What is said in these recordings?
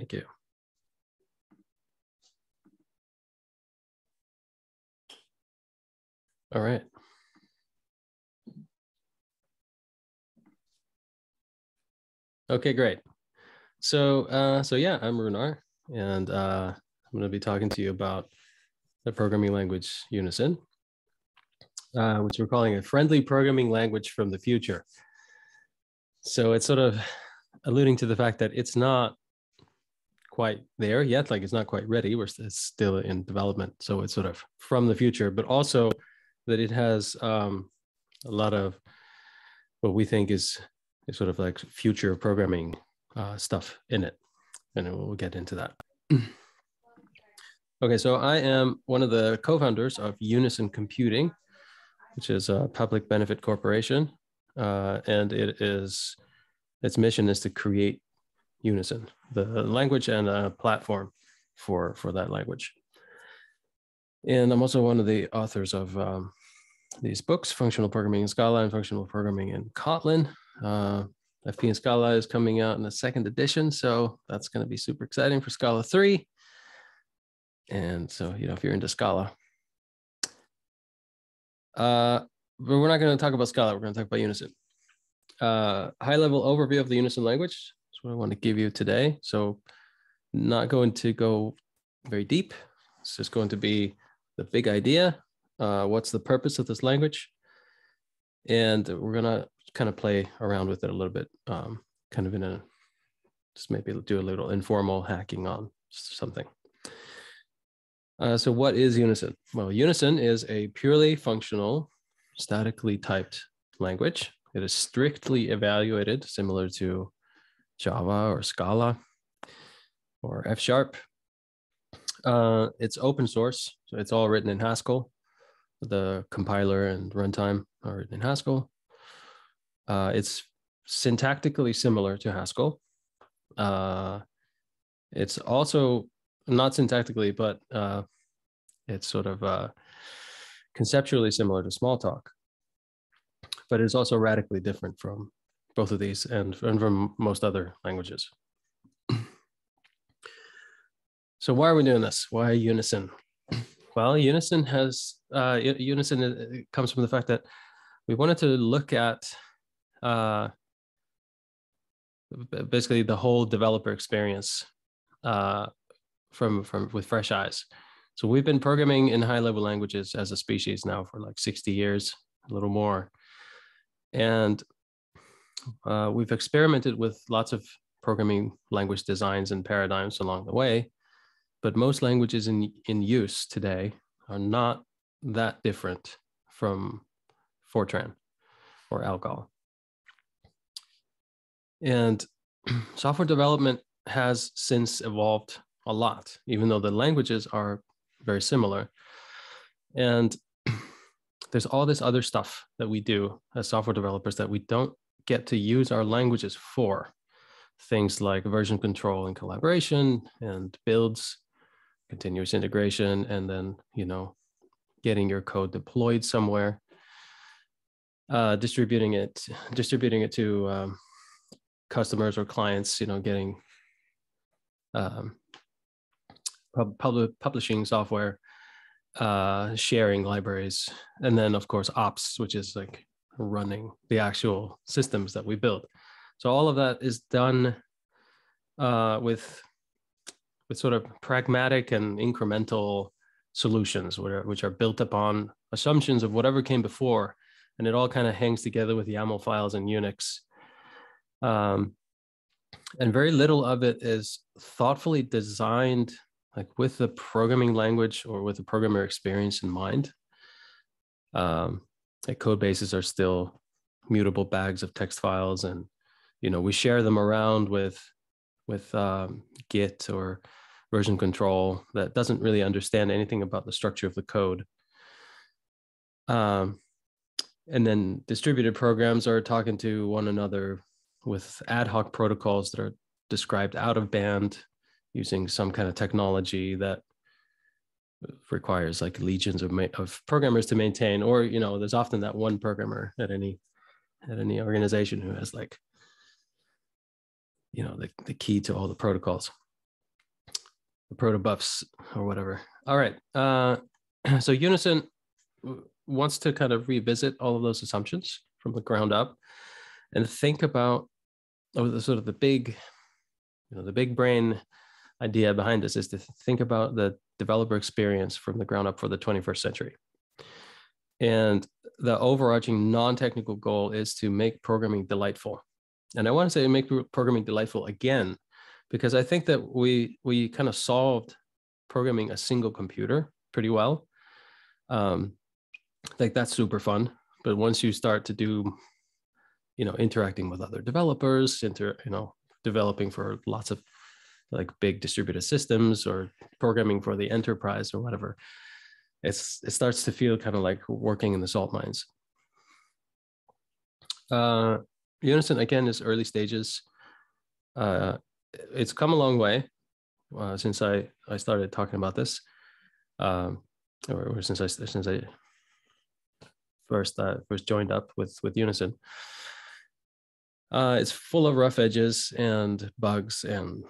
Thank you. All right. Okay, great. So yeah, I'm Rúnar, and I'm going to be talking to you about the programming language Unison, which we're calling a friendly programming language from the future. So it's sort of alluding to the fact that it's not quite there yet, like it's not quite ready. It's still in development. So it's sort of from the future, but also that it has a lot of what we think is sort of like future programming stuff in it. And we'll get into that. Okay, so I am one of the co-founders of Unison Computing, which is a public benefit corporation. And its mission is to create Unison, the language and a platform for that language. And I'm also one of the authors of these books, Functional Programming in Scala and Functional Programming in Kotlin. FP in Scala is coming out in the 2nd edition, so that's going to be super exciting for Scala 3. And so, if you're into Scala. But we're not going to talk about Scala, we're going to talk about Unison. High-level overview of the Unison language is what I want to give you today. So not going to go very deep. It's just going to be the big idea. What's the purpose of this language? And we're going to kind of play around with it a little bit, kind of just maybe do a little informal hacking on something. So what is Unison? Well, Unison is a purely functional, statically typed language. It is strictly evaluated, similar to Java or Scala or F#. It's open source, so it's all written in Haskell. The compiler and runtime are written in Haskell. It's syntactically similar to Haskell. It's also not syntactically, but it's sort of conceptually similar to Smalltalk. But it's also radically different from both of these and from most other languages. So why are we doing this? Why Unison? Well, Unison comes from the fact that we wanted to look at basically the whole developer experience with fresh eyes. So we've been programming in high-level languages as a species now for like 60 years, a little more. And we've experimented with lots of programming language designs and paradigms along the way, but most languages in use today are not that different from Fortran or Algol. And software development has since evolved a lot, even though the languages are very similar. And there's all this other stuff that we do as software developers that we don't get to use our languages for. Things like version control and collaboration and builds, continuous integration, and then, getting your code deployed somewhere, distributing it to customers or clients, getting publishing software, sharing libraries, and then of course ops, which is like running the actual systems that we build. So all of that is done with sort of pragmatic and incremental solutions, which are built upon assumptions of whatever came before, and it all kind of hangs together with YAML files in Unix. And very little of it is thoughtfully designed, like with the programming language or with the programmer experience in mind. Like code bases are still mutable bags of text files, and we share them around with Git or version control that doesn't really understand anything about the structure of the code. And then distributed programs are talking to one another with ad hoc protocols that are described out of band using some kind of technology that requires like legions of programmers to maintain, or there's often that one programmer at any organization who has like the key to all the protocols. protobufs or whatever. All right. So Unison wants to kind of revisit all of those assumptions from the ground up and think about sort of the big brain idea behind this is to think about the developer experience from the ground up for the 21st century. And the overarching non-technical goal is to make programming delightful. And I want to say make programming delightful again, because I think that we kind of solved programming a single computer pretty well. Like that's super fun. But once you start to do, interacting with other developers, developing for lots of like big distributed systems or programming for the enterprise or whatever, it starts to feel kind of like working in the salt mines. Unison, again, is early stages. It's come a long way since I started talking about this, or since I first joined up with Unison. It's full of rough edges and bugs, and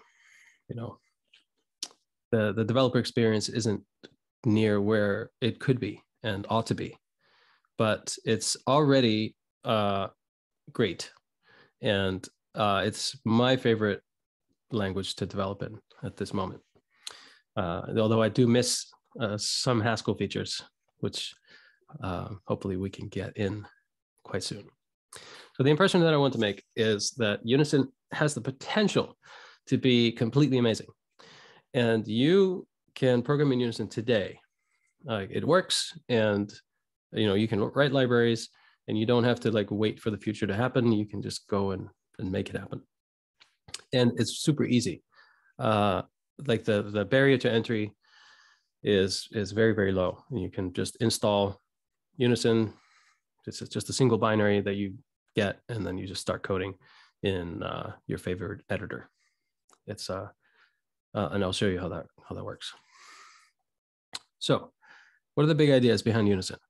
the developer experience isn't near where it could be and ought to be, but it's already great, and it's my favorite language to develop in at this moment. Although I do miss some Haskell features, which hopefully we can get in quite soon. So the impression that I want to make is that Unison has the potential to be completely amazing. And you can program in Unison today. It works, and you can write libraries, and you don't have to like wait for the future to happen. You can just go and make it happen. And it's super easy. Like the barrier to entry is very, very low. And you can just install Unison. It's just a single binary that you get, and then you just start coding in your favorite editor. It's and I'll show you how that works. So, what are the big ideas behind Unison?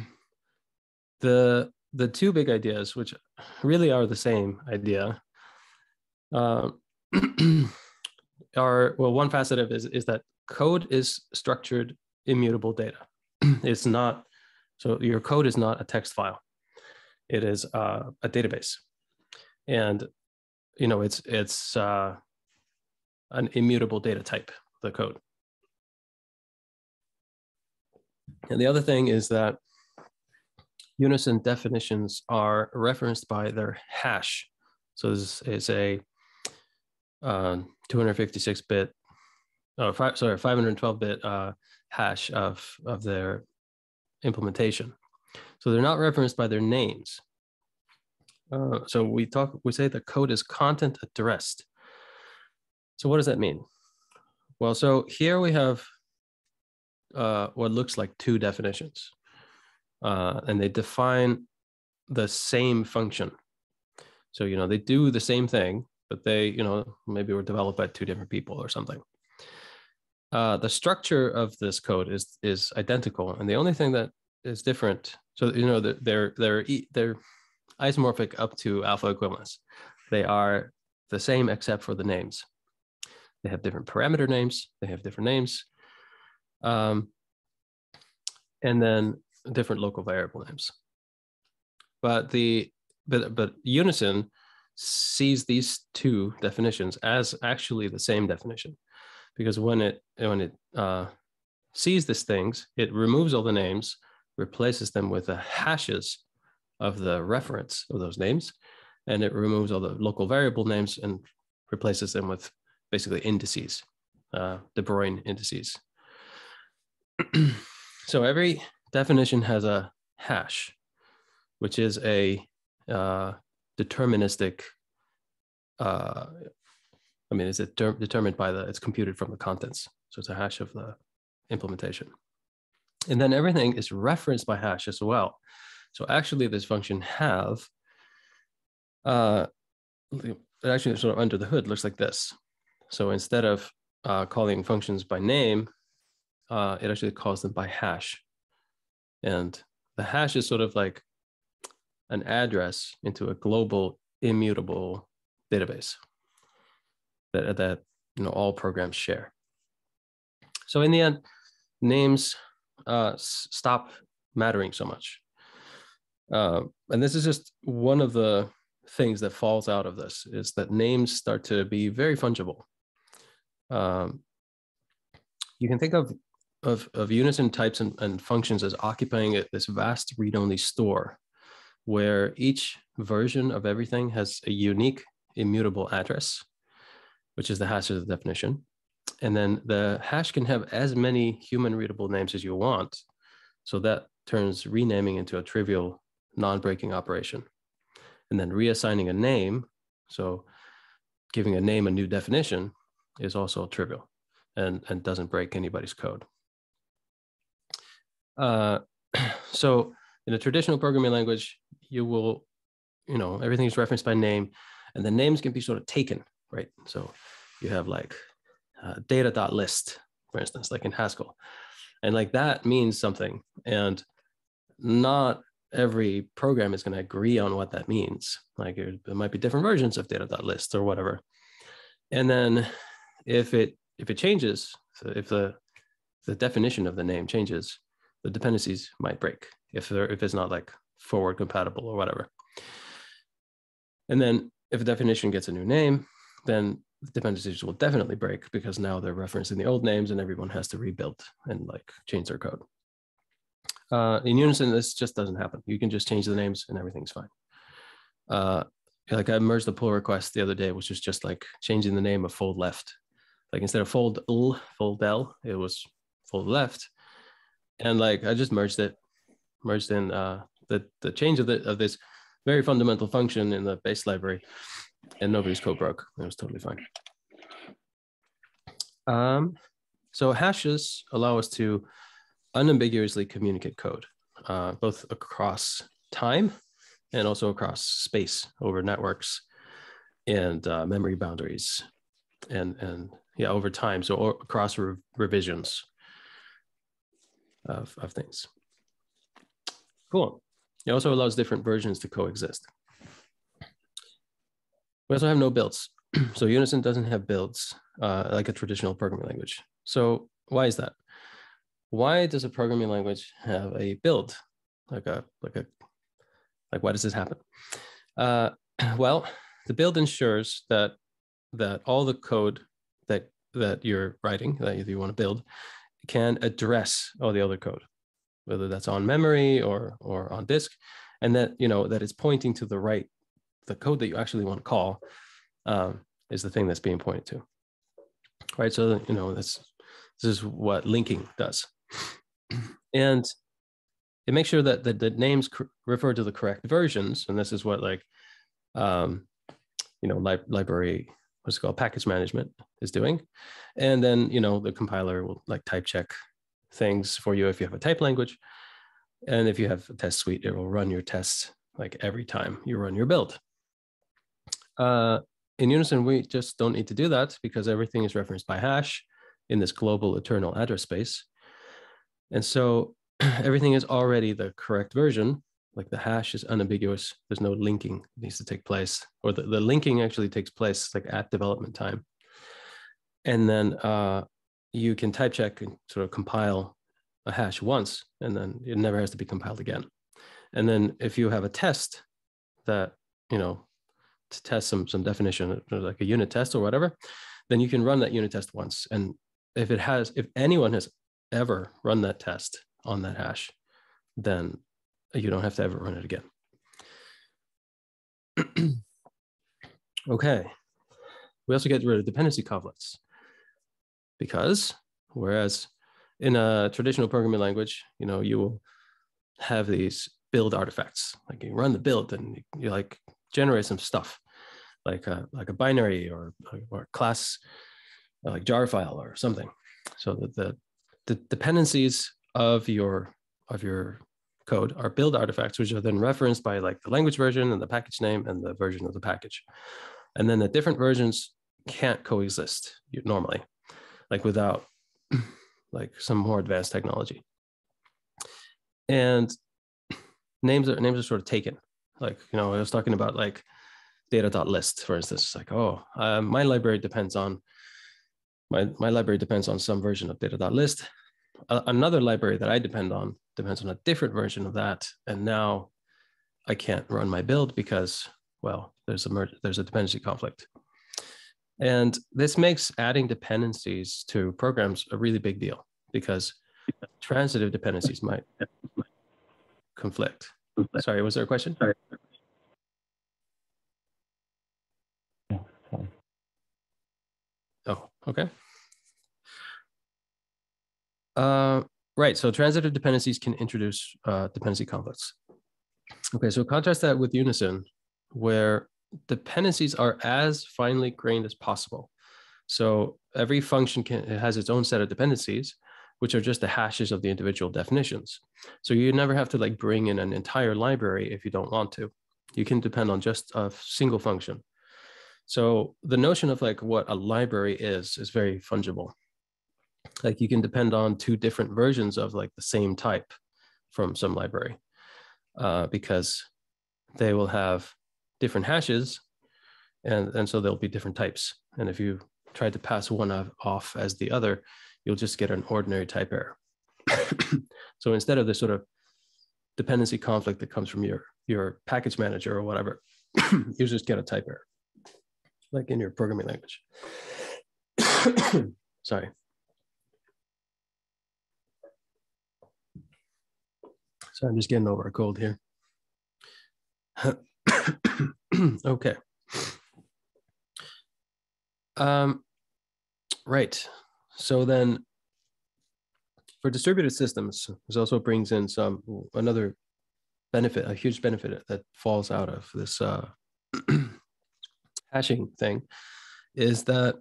The two big ideas, which really are the same idea, are, well, one facet of it is that code is structured immutable data. It's not, so your code is not a text file. It is a database, and it's an immutable data type, the code. And the other thing is that Unison definitions are referenced by their hash. So this is a 256-bit, 512-bit hash of their implementation. So they're not referenced by their names. So we say the code is content at rest. So what does that mean? Well, so here we have what looks like two definitions, and they define the same function. So they do the same thing, but they maybe were developed by two different people or something. The structure of this code is identical, and the only thing that is different, so they're isomorphic up to alpha equivalence. They are the same except for the names. They have different parameter names. They have different names, and then different local variable names. But Unison sees these two definitions as actually the same definition, because when it sees these things, it removes all the names, replaces them with the hashes of the reference of those names, and it removes all the local variable names and replaces them with basically indices, De Bruijn indices. So every definition has a hash, which is a deterministic, it's determined by it's computed from the contents. So it's a hash of the implementation. And then everything is referenced by hash as well. So actually this function have, it actually sort of under the hood looks like this. So instead of calling functions by name, it actually calls them by hash. And the hash is sort of like an address into a global immutable database that all programs share. So in the end, names stop mattering so much. And this is just one of the things that falls out of this, is that names start to be very fungible. You can think of Unison types and functions as occupying this vast read-only store, where each version of everything has a unique immutable address, which is the hash of the definition. And then the hash can have as many human readable names as you want. So that turns renaming into a trivial non-breaking operation. And then reassigning a name, so giving a name a new definition, is also trivial and doesn't break anybody's code. So in a traditional programming language, you will, everything is referenced by name, and the names can be sort of taken, right? So you have like data.list, for instance, like in Haskell. And like that means something. And not every program is going to agree on what that means. Like there might be different versions of data.list or whatever. And then if it changes, so if the definition of the name changes, the dependencies might break if it's not like forward compatible or whatever. And then if a definition gets a new name, then the dependencies will definitely break, because now they're referencing the old names and everyone has to rebuild and like change their code. In Unison, this just doesn't happen. You can just change the names and everything's fine. Like I merged a pull request the other day, which was just like changing the name of fold left. Like instead of fold L, it was fold left. And like I just merged in the change of this very fundamental function in the base library, and nobody's code broke. It was totally fine. So hashes allow us to unambiguously communicate code, both across time and also across space over networks and memory boundaries, and yeah, over time. So across revisions of things. Cool. It also allows different versions to coexist. We also have no builds. So Unison doesn't have builds like a traditional programming language. So why is that? Why does a programming language have a build? Like why does this happen? Well, the build ensures that all the code that you're writing, that you want to build, can address all the other code, whether that's on memory or on disk, and that that it's pointing to the code that you actually want to call is the thing that's being pointed to, right? So this is what linking does, and it makes sure that the names refer to the correct versions, and this is what library, what's it called, package management is doing, and then the compiler will like type check things for you if you have a type language, and if you have a test suite, it will run your tests like every time you run your build. In Unison, we just don't need to do that because everything is referenced by hash in this global eternal address space, and so everything is already the correct version. Like the hash is unambiguous. There's no linking that needs to take place, or the linking actually takes place like at development time. And then you can type check and sort of compile a hash once, and then it never has to be compiled again. And then if you have a test that, to test some definition, like a unit test or whatever, then you can run that unit test once. And if anyone has ever run that test on that hash, then you don't have to ever run it again. Okay. We also get rid of dependency coverlets, because whereas in a traditional programming language, you will have these build artifacts. Like you run the build and you like generate some stuff, like a binary or a class, like jar file or something. So that the dependencies of your code are build artifacts, which are then referenced by like the language version and the package name and the version of the package. And then the different versions can't coexist normally, like without like some more advanced technology. And names are sort of taken. Like, I was talking about like data.list, for instance. It's like, my library depends on my library depends on some version of data.list. Another library that I depend on depends on a different version of that. And now I can't run my build because, well, there's a dependency conflict. And this makes adding dependencies to programs a really big deal because transitive dependencies might conflict. Sorry, was there a question? Sorry. Oh, okay. Right, so transitive dependencies can introduce dependency conflicts. Okay, so contrast that with Unison, where dependencies are as finely grained as possible. So every function has its own set of dependencies, which are just the hashes of the individual definitions. So you never have to like bring in an entire library if you don't want to. You can depend on just a single function. So the notion of like what a library is very fungible. Like you can depend on two different versions of like the same type from some library because they will have different hashes and so there'll be different types. And if you try to pass one off as the other, you'll just get an ordinary type error. So instead of this sort of dependency conflict that comes from your package manager or whatever, you just get a type error, like in your programming language. Sorry. So I'm just getting over a cold here. Okay. Right. So then for distributed systems, this also brings in another benefit, a huge benefit that falls out of this hashing thing is that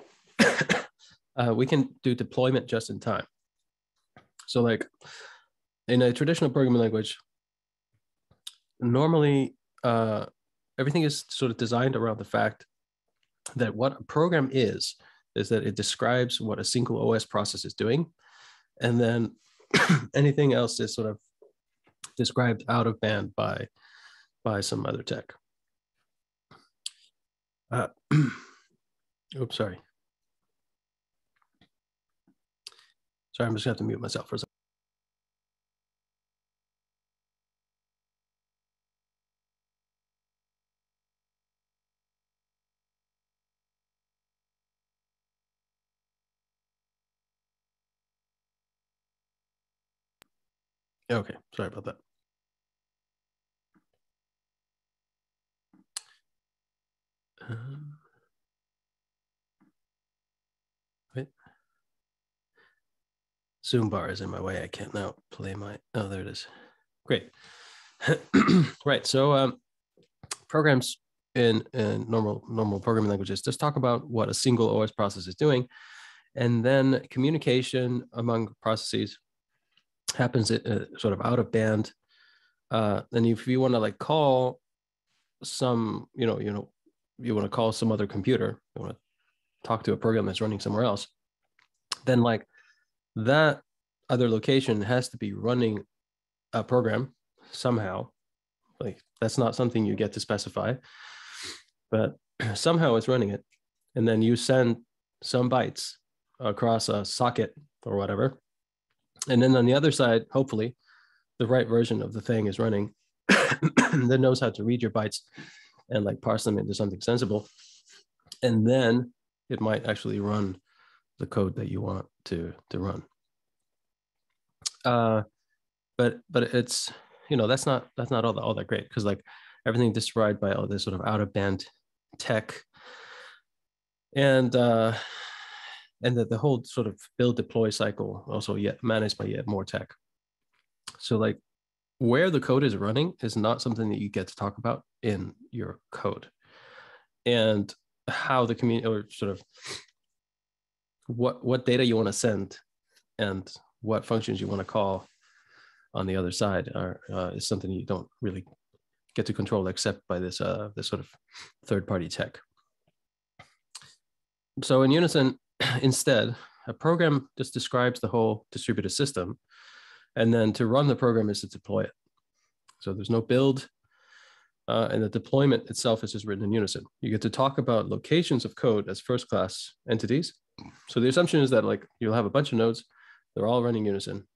we can do deployment just in time. So like in a traditional programming language, normally everything is sort of designed around the fact that what a program is that it describes what a single OS process is doing. And then anything else is sort of described out of band by some other tech. Oops, sorry. Sorry, I'm just gonna have to mute myself for a second. Okay, sorry about that. Wait. Zoom bar is in my way. I can't now play my, oh, there it is. Great. Right, so programs in normal programming languages just talk about what a single OS process is doing. And then communication among processes happens sort of out of band. And if you want to like call some, you want to call some other computer, you want to talk to a program that's running somewhere else, then like that other location has to be running a program somehow. Like that's not something you get to specify, but somehow it's running it. And then you send some bytes across a socket or whatever. And then on the other side, hopefully, the right version of the thing is running that knows how to read your bytes and like parse them into something sensible. And then it might actually run the code that you want to run. But it's, that's not all that great because like everything described by all this sort of out of band tech and the whole sort of build deploy cycle also yet managed by yet more tech. So like where the code is running is not something that you get to talk about in your code, and how the community or sort of what data you want to send and what functions you want to call on the other side is something you don't really get to control except by this sort of third-party tech. So in Unison, instead, a program just describes the whole distributed system, and then to run the program is to deploy it. So there's no build, and the deployment itself is just written in Unison. You get to talk about locations of code as first-class entities, So the assumption is that like you'll have a bunch of nodes, they're all running Unison.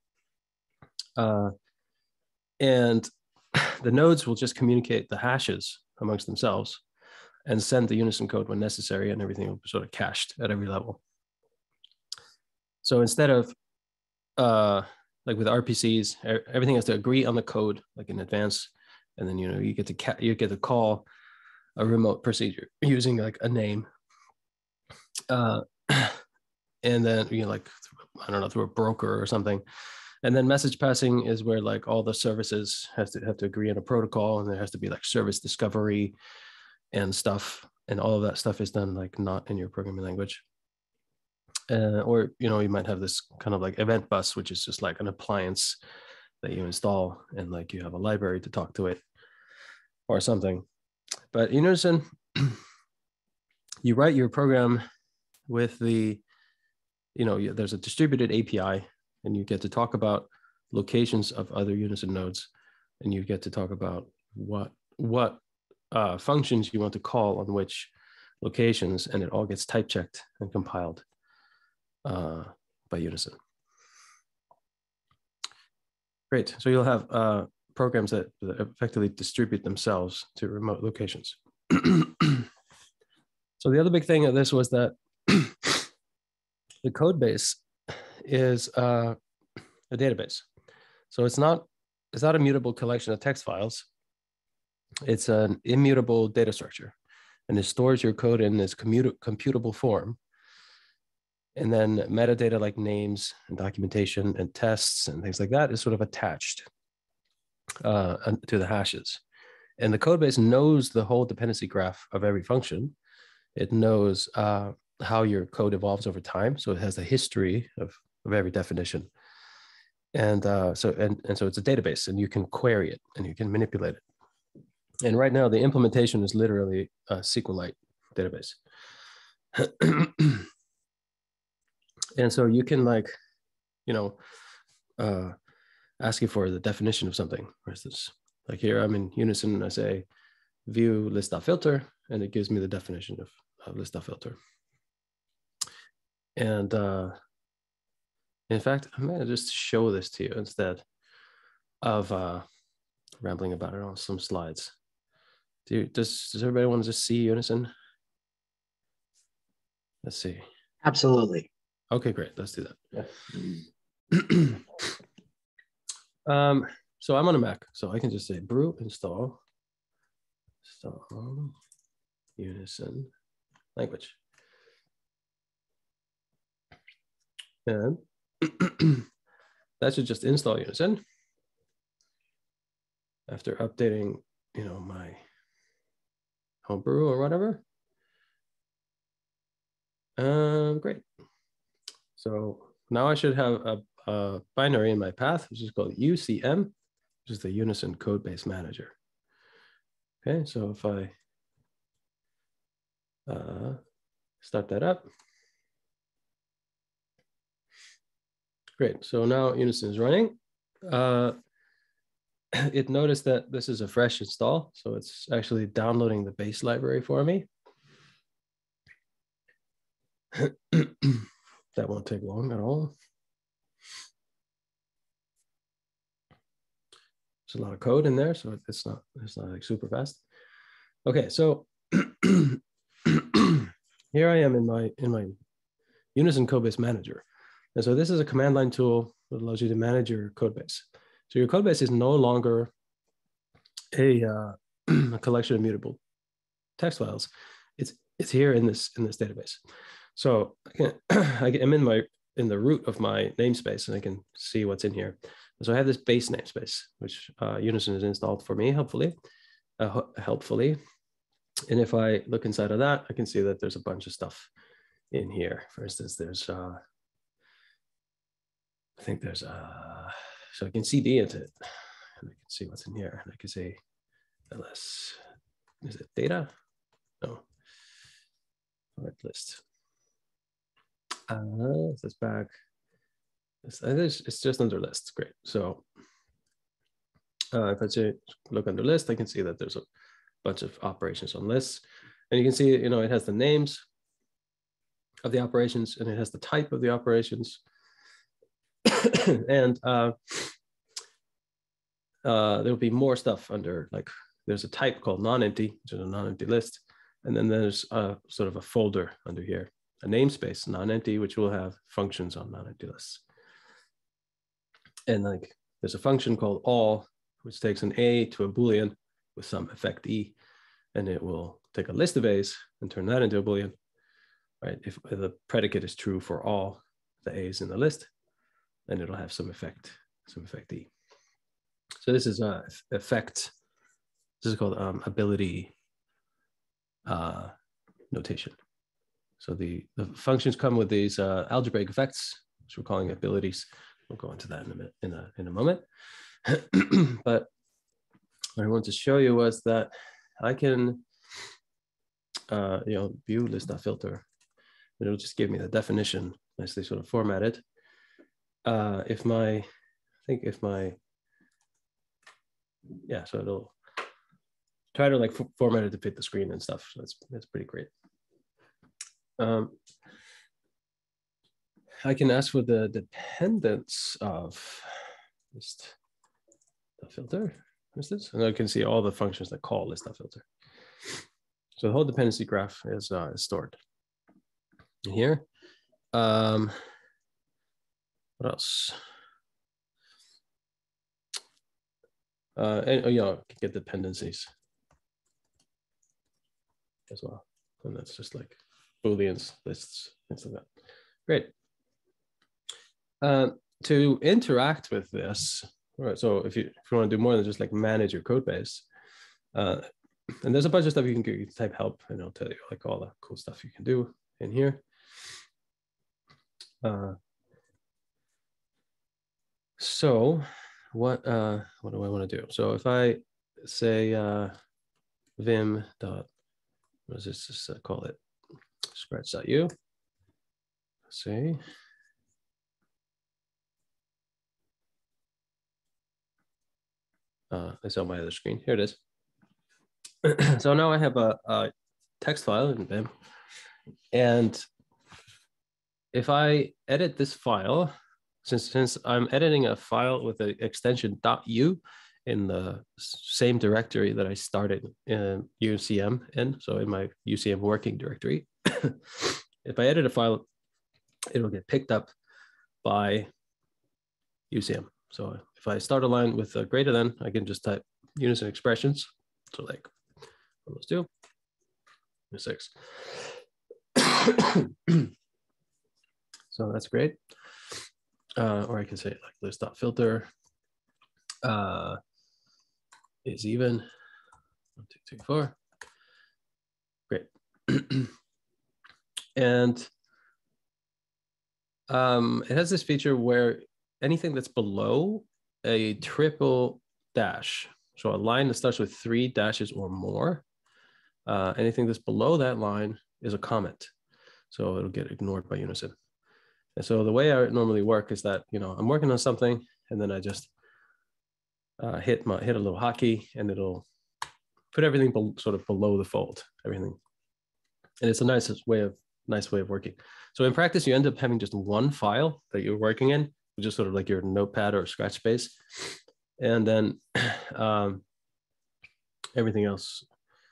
And the nodes will just communicate the hashes amongst themselves and send the Unison code when necessary, and everything will be sort of cached at every level. So instead of like with RPCs, everything has to agree on the code like in advance, and then you get to call a remote procedure using like a name, and then like I don't know, through a broker or something. And then message passing is where like all the services have to agree on a protocol, and there has to be like service discovery and stuff, and all of that stuff is done like not in your programming language. Or you might have this kind of like event bus, which is just like an appliance that you install, and like you have a library to talk to it or something. But in Unison, you write your program with the, there's a distributed API, and you get to talk about locations of other Unison nodes, and you get to talk about what functions you want to call on which locations, and it all gets type checked and compiled by Unison. Great. So you'll have programs that effectively distribute themselves to remote locations. So the other big thing of this was that the code base is a database. So it's not a mutable collection of text files. It's an immutable data structure, and it stores your code in this computable form. And then metadata like names and documentation and tests and things like that is sort of attached to the hashes. And the code base knows the whole dependency graph of every function. It knows how your code evolves over time. So it has the history of every definition. And so it's a database, and you can query it and you can manipulate it. And right now the implementation is literally a SQLite database. And so you can like, ask you for the definition of something. For instance, like here I'm in Unison and I say view list.filter, and it gives me the definition of list.filter. And in fact, I'm gonna just show this to you instead of rambling about it on some slides. Does everybody want to just see Unison? Let's see. Absolutely. Okay, great. Let's do that. Yeah. So I'm on a Mac, so I can just say brew install Unison language. And that should just install Unison after updating, my homebrew or whatever. Great. So now I should have a binary in my path, which is called UCM, which is the Unison Codebase Manager. Okay, so if I start that up. Great, so now Unison is running. It noticed that this is a fresh install, so it's actually downloading the base library for me. That won't take long at all. There's a lot of code in there, so it's not like super fast. Okay, so here I am in my Unison Codebase Manager. And so this is a command line tool that allows you to manage your code base. So your code base is no longer a collection of mutable text files. It's here in this database. So I'm in the root of my namespace, and I can see what's in here. So I have this base namespace, which Unison has installed for me, helpfully. And if I look inside of that, I can see that there's a bunch of stuff in here. For instance, there's I think there's so I can cd into it, and I can see what's in here, and I can say ls. Is it data? No. Right list. This back. It's just under list. Great. So if I say look under list, I can see that there's a bunch of operations on lists, and you can see it has the names of the operations, and it has the type of the operations. And there'll be more stuff under, like, there's a type called non-empty, which is a non-empty list. And then there's a sort of a folder under here, a namespace, non-empty, which will have functions on non-empty lists. And like, there's a function called all, which takes an A to a Boolean with some effect E, and it will take a list of A's and turn that into a Boolean, right? If the predicate is true for all the A's in the list, then it'll have some effect E. So this is a effect. This is called ability notation. So the functions come with these algebraic effects, which we're calling abilities. We'll go into that in a moment. But what I wanted to show you was that I can, view list.filter. It'll just give me the definition nicely sort of formatted. So it'll try to like format it to fit the screen and stuff. So that's pretty great. I can ask for the dependence of list.filter, for instance, and I can see all the functions that call list.filter. So the whole dependency graph is stored in here. What else? And you can get dependencies as well, and that's just like Booleans, lists, things like that. Great. To interact with this, all right, so if you want to do more than just like manage your code base, and there's a bunch of stuff you can do. You can type help, and it'll tell you like all the cool stuff you can do in here. So what do I want to do? So if I say vim dot, what does this just call it? Scratch.u. Let's see. It's on my other screen. Here it is. So now I have a text file in Vim. And if I edit this file, since I'm editing a file with the extension .u in the same directory that I started in UCM in, so in my UCM working directory, if I edit a file, it'll get picked up by UCM. So if I start a line with a greater than, I can just type unison expressions. So like those two, 6. So that's great. Or I can say like list.filter is even 1, 2, 3, 4. Great. And it has this feature where anything that's below a triple dash, so a line that starts with 3 dashes or more, anything that's below that line is a comment. So it'll get ignored by Unison. And so the way I normally work is that, I'm working on something and then I just hit a little hotkey and it'll put everything sort of below the fold, everything. And it's a nice way of working. So in practice, you end up having just one file that you're working in, just sort of like your notepad or scratch space. And then everything else,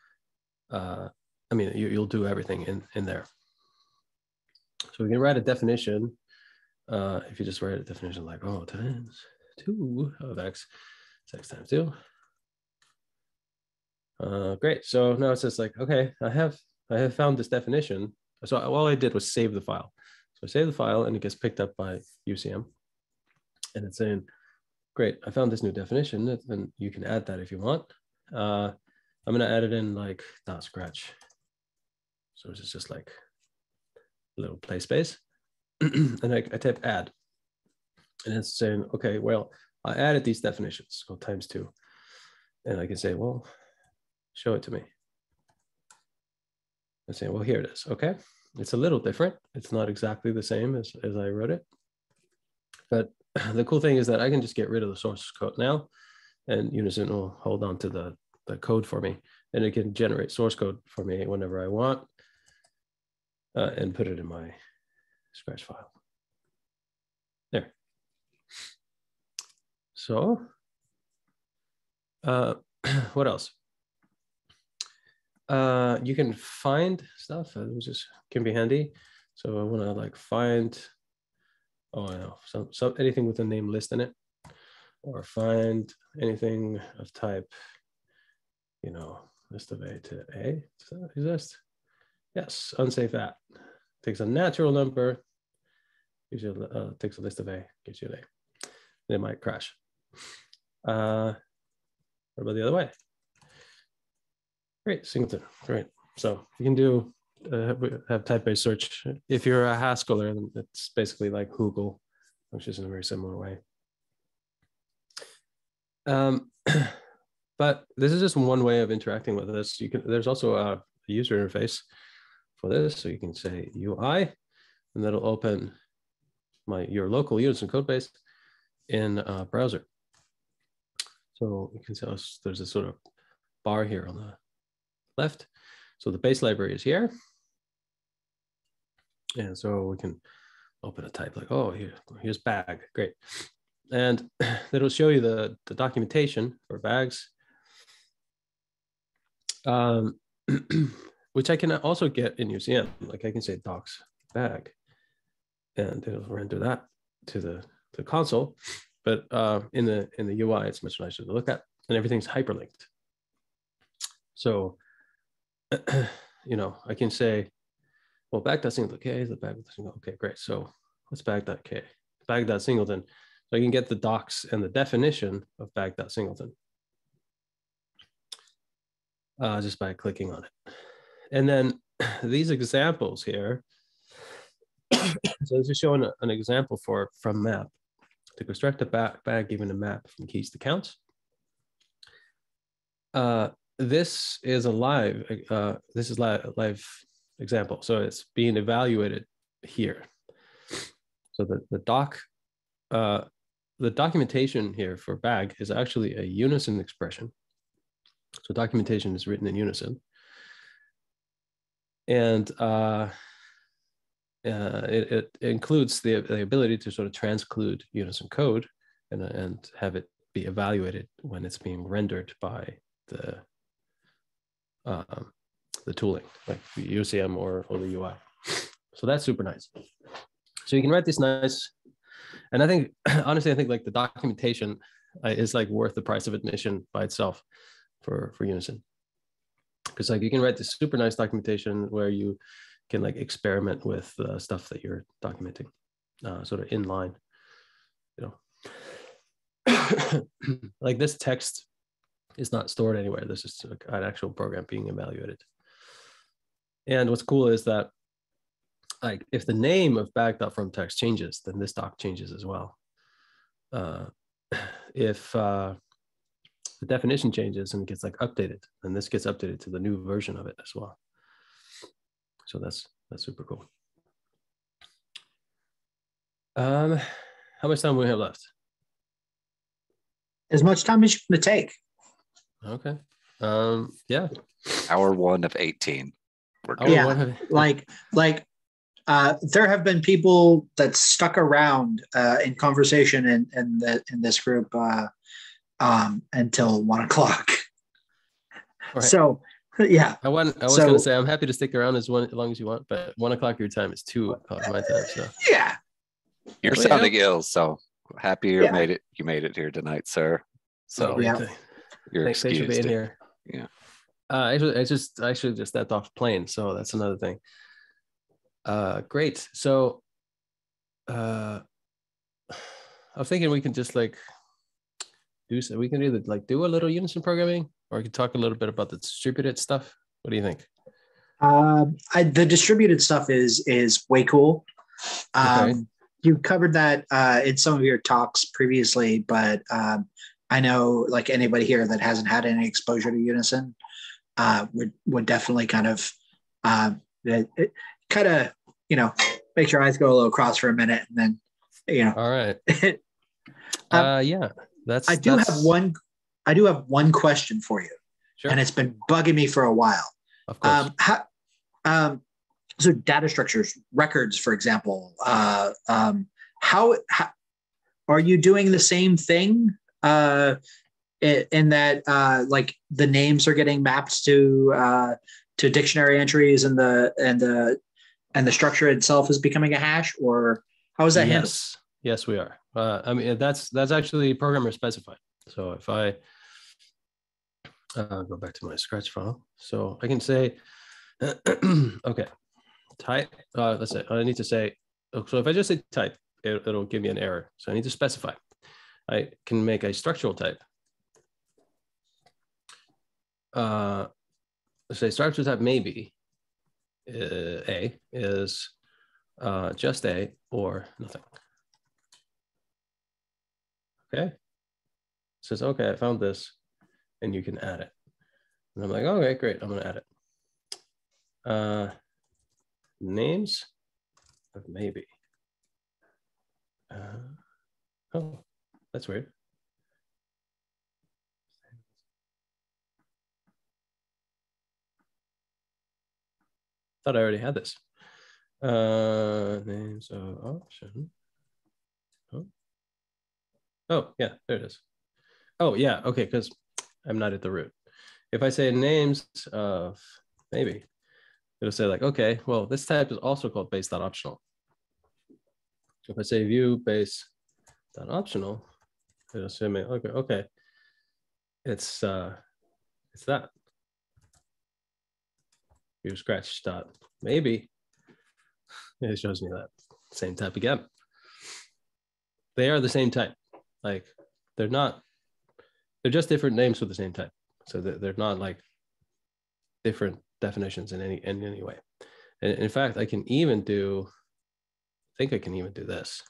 you'll do everything in there. So we can write a definition. If you just write a definition like, times 2 of x is x times 2. Great. So now it says like, okay, I have found this definition. So all I did was save the file. So I save the file and it gets picked up by UCM. And it's saying, great, I found this new definition, and you can add that if you want. I'm going to add it in like .scratch. So it's just like a little play space. And I type add. And it's saying, okay, well, I added these definitions, so times 2. And I can say, well, show it to me. I say, well, here it is. Okay. It's a little different. It's not exactly the same as I wrote it. But the cool thing is that I can just get rid of the source code now, and Unison will hold on to the code for me, and it can generate source code for me whenever I want. and put it in my Scratch file. There. So, what else? You can find stuff, which can be handy. So I want to like find, oh, I know, some anything with a name list in it, or find anything of type, you know, list of A to A. Does that exist? Yes, unsafe at. Takes a natural number, usually takes a list of A, gives you an A. And it might crash. What about the other way? Great, singleton, great. So you can do, have type-based search. If you're a Haskeller, then it's basically like Google, functions in a very similar way. But this is just one way of interacting with this. There's also a user interface for this. So you can say UI, and that'll open your local Unison codebase in a browser. So you can see there's a sort of bar here on the left. So the base library is here. And so we can open a type like, oh, here's bag, great. And it'll show you the documentation for bags, which I can also get in UCM. Like I can say docs bag, and it'll render that to the console. But in the UI, it's much nicer to look at, and everything's hyperlinked. So, you know, I can say, well, bag.singleton, the bag.singleton, okay, great. So what's bag.k? Bag.singleton. So you can get the docs and the definition of bag.singleton just by clicking on it. And then these examples here, so this is showing an example from map. To construct a bag given a map from keys to counts. This is a live example. So it's being evaluated here. So the documentation here for bag is actually a Unison expression. So documentation is written in Unison. And it includes the ability to sort of transclude Unison code and have it be evaluated when it's being rendered by the tooling, like the UCM or the UI. So that's super nice. So you can write this nice, and I think, honestly, I think like the documentation is like worth the price of admission by itself for Unison. Because like you can write this super nice documentation where you can like experiment with stuff that you're documenting, sort of in line, you know. Like this text is not stored anywhere. This is an actual program being evaluated. And what's cool is that like if the name of bag.fromText changes, then this doc changes as well. If the definition changes and it gets like updated, then this gets updated to the new version of it as well. So that's super cool. How much time do we have left? As much time as you're going to take. Okay. Yeah. Hour 1 of 18. We're good. Yeah. There have been people that stuck around in conversation in this group until 1 o'clock. Right. So yeah. I was going to say I'm happy to stick around as long as you want, but 1 o'clock your time is 2 o'clock my time. So yeah. You're sounding ill, so happy you made it. You made it here tonight, sir. So you're thanks for being here. Yeah. I should just stepped off plane, so that's another thing. Great. So I was thinking we can just like we can either like do a little Unison programming, or we can talk a little bit about the distributed stuff. What do you think? The distributed stuff is way cool. Okay. You covered that in some of your talks previously, but I know like anybody here that hasn't had any exposure to Unison would definitely kind of make your eyes go a little cross for a minute, and then All right. Yeah, I do have one question for you. Sure. And it's been bugging me for a while. Of course. So data structures, records, for example, how are you doing the same thing in that like the names are getting mapped to dictionary entries and the structure itself is becoming a hash, or how is that handled? Yes, we are. I mean, that's actually programmer specified. So if I go back to my Scratch file, so I can say, okay, type. Let's say I need to say. So if I just say type, it'll give me an error. So I need to specify. I can make a structural type. Let's say structural type maybe A is just A or nothing. Okay. It says, okay, I found this, and you can add it. And I'm like, okay, great, I'm gonna add it. Names of maybe. Oh, that's weird. Thought I already had this. Names of option. Oh, yeah, there it is. Oh, yeah, okay, because I'm not at the root. If I say names of maybe, it'll say like, okay, well, this type is also called base.optional. If I say view base.optional, it'll say me, okay, it's that. View scratch dot maybe. It shows me that same type again. They are the same type. Like they're just different names for the same type. So they're not like different definitions in any way. And in fact, I think I can even do this.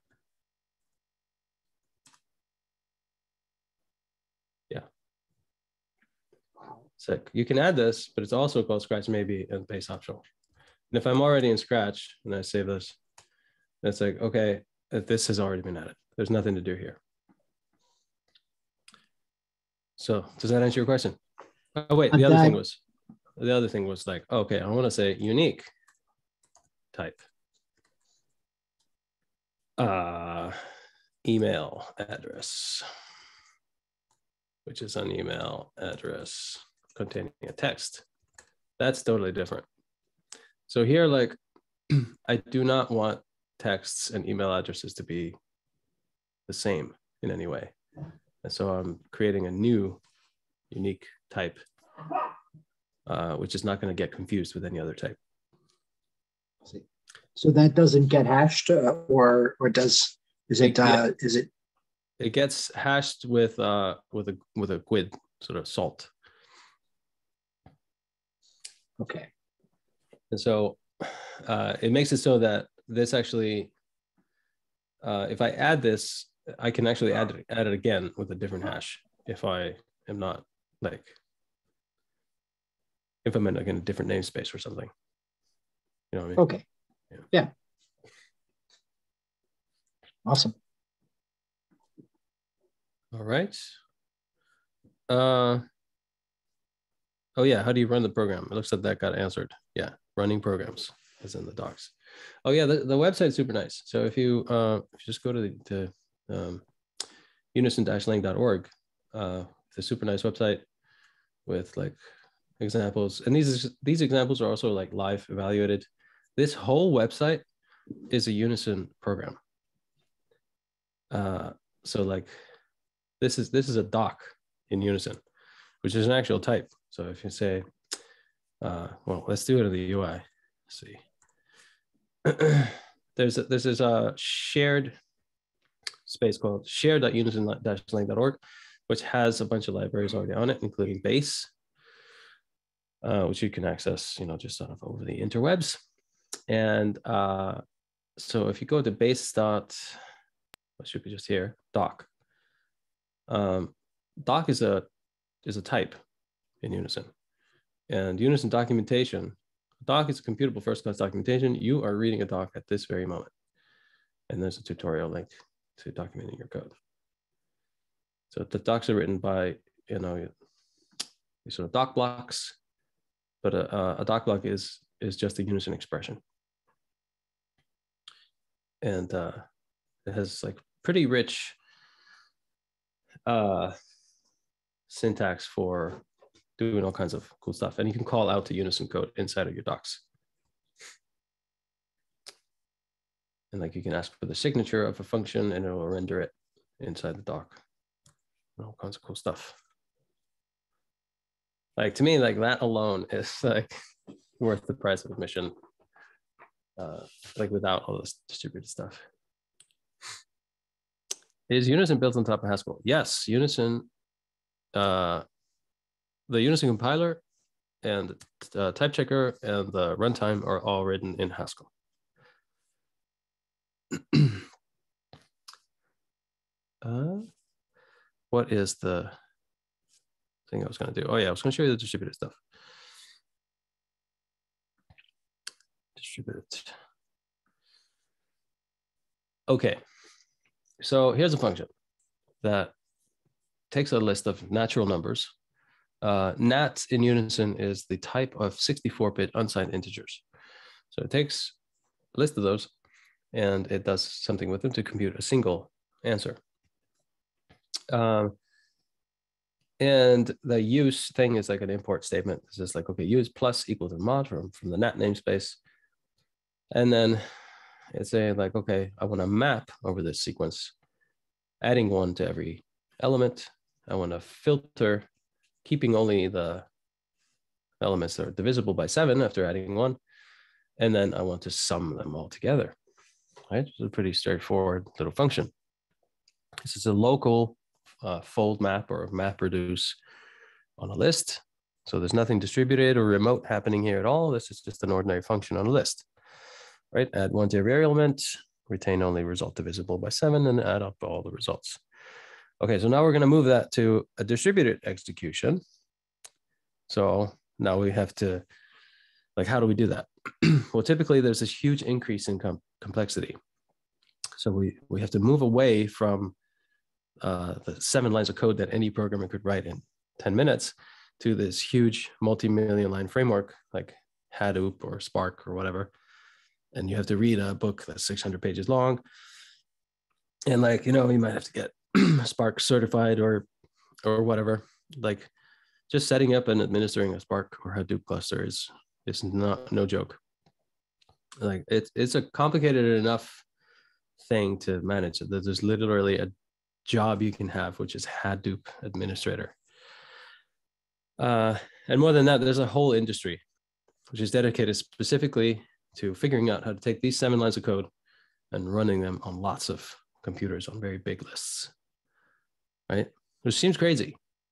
Yeah. So you can add this, but it's also called Scratch maybe and base optional. And if I'm already in Scratch and I save this, it's like, okay, this has already been added. There's nothing to do here. So does that answer your question? Oh wait, the other thing was like, okay, I want to say unique type. Email address, which is an email address containing a text. That's totally different. So here, like, I do not want texts and email addresses to be the same in any way. And so I'm creating a new unique type, which is not going to get confused with any other type. So that doesn't get hashed, or does? Is it? Is it? It gets hashed with a GUID sort of salt. Okay. And so it makes it so that this actually, if I add this, I can actually add it again with a different hash if I am not like, if I'm in like in a different namespace or something. You know what I mean? Okay. Yeah. Awesome. All right. Oh yeah, how do you run the program? It looks like that got answered. Yeah, running programs is in the docs. Oh yeah, the website's super nice. So if you just go to unison-lang.org, it's a super nice website with like examples, and these examples are also like live evaluated. This whole website is a Unison program. So like this is a doc in Unison, which is an actual type. So if you say, well, let's do it in the UI. Let's see. There's this shared space called share.unison-lang.org, which has a bunch of libraries already on it, including base, which you can access, just sort of over the interwebs. And so if you go to base dot, what should be just here, doc. Doc is a type in Unison, and Unison documentation. Doc is a computable first-class documentation. You are reading a doc at this very moment, and there's a tutorial link to documenting your code. So the docs are written by these sort of doc blocks, but a doc block is is just a Unison expression. And it has like pretty rich syntax for doing all kinds of cool stuff. And you can call out to Unison code inside of your docs. And like you can ask for the signature of a function and it will render it inside the doc. All kinds of cool stuff. Like to me, like that alone is like worth the price of admission. Like without all this distributed stuff. Is Unison built on top of Haskell? Yes, Unison, the Unison compiler and the type checker and the runtime are all written in Haskell. What is the thing I was going to do? Oh yeah, I was going to show you the distributed stuff. Distributed. Okay, so here's a function that takes a list of natural numbers. Nat in Unison is the type of 64-bit unsigned integers. So it takes a list of those and it does something with them to compute a single answer. And the use thing is like an import statement. It's just like, okay, use plus equal to mod from the Nat namespace. And then it's saying like, okay, I want to map over this sequence, adding 1 to every element. I want to filter, keeping only the elements that are divisible by 7 after adding 1. And then I want to sum them all together, right? It's a pretty straightforward little function. This is a local fold map or map reduce on a list. So there's nothing distributed or remote happening here at all. This is just an ordinary function on a list, right? Add 1 to every element, retain only result divisible by 7, and add up all the results. Okay, so now we're going to move that to a distributed execution. So now we have to, like, how do we do that? Well, typically there's this huge increase in complexity. So we have to move away from the 7 lines of code that any programmer could write in 10 minutes to this huge multi-million line framework like Hadoop or Spark or whatever. And you have to read a book that's 600 pages long. And like, you know, you might have to get Spark certified or whatever. Like just setting up and administering a Spark or Hadoop cluster is no joke. Like it's a complicated enough thing to manage. There's literally a job you can have, which is Hadoop administrator. And more than that, there's a whole industry which is dedicated specifically to figuring out how to take these 7 lines of code and running them on lots of computers on very big lists, right? Which seems crazy.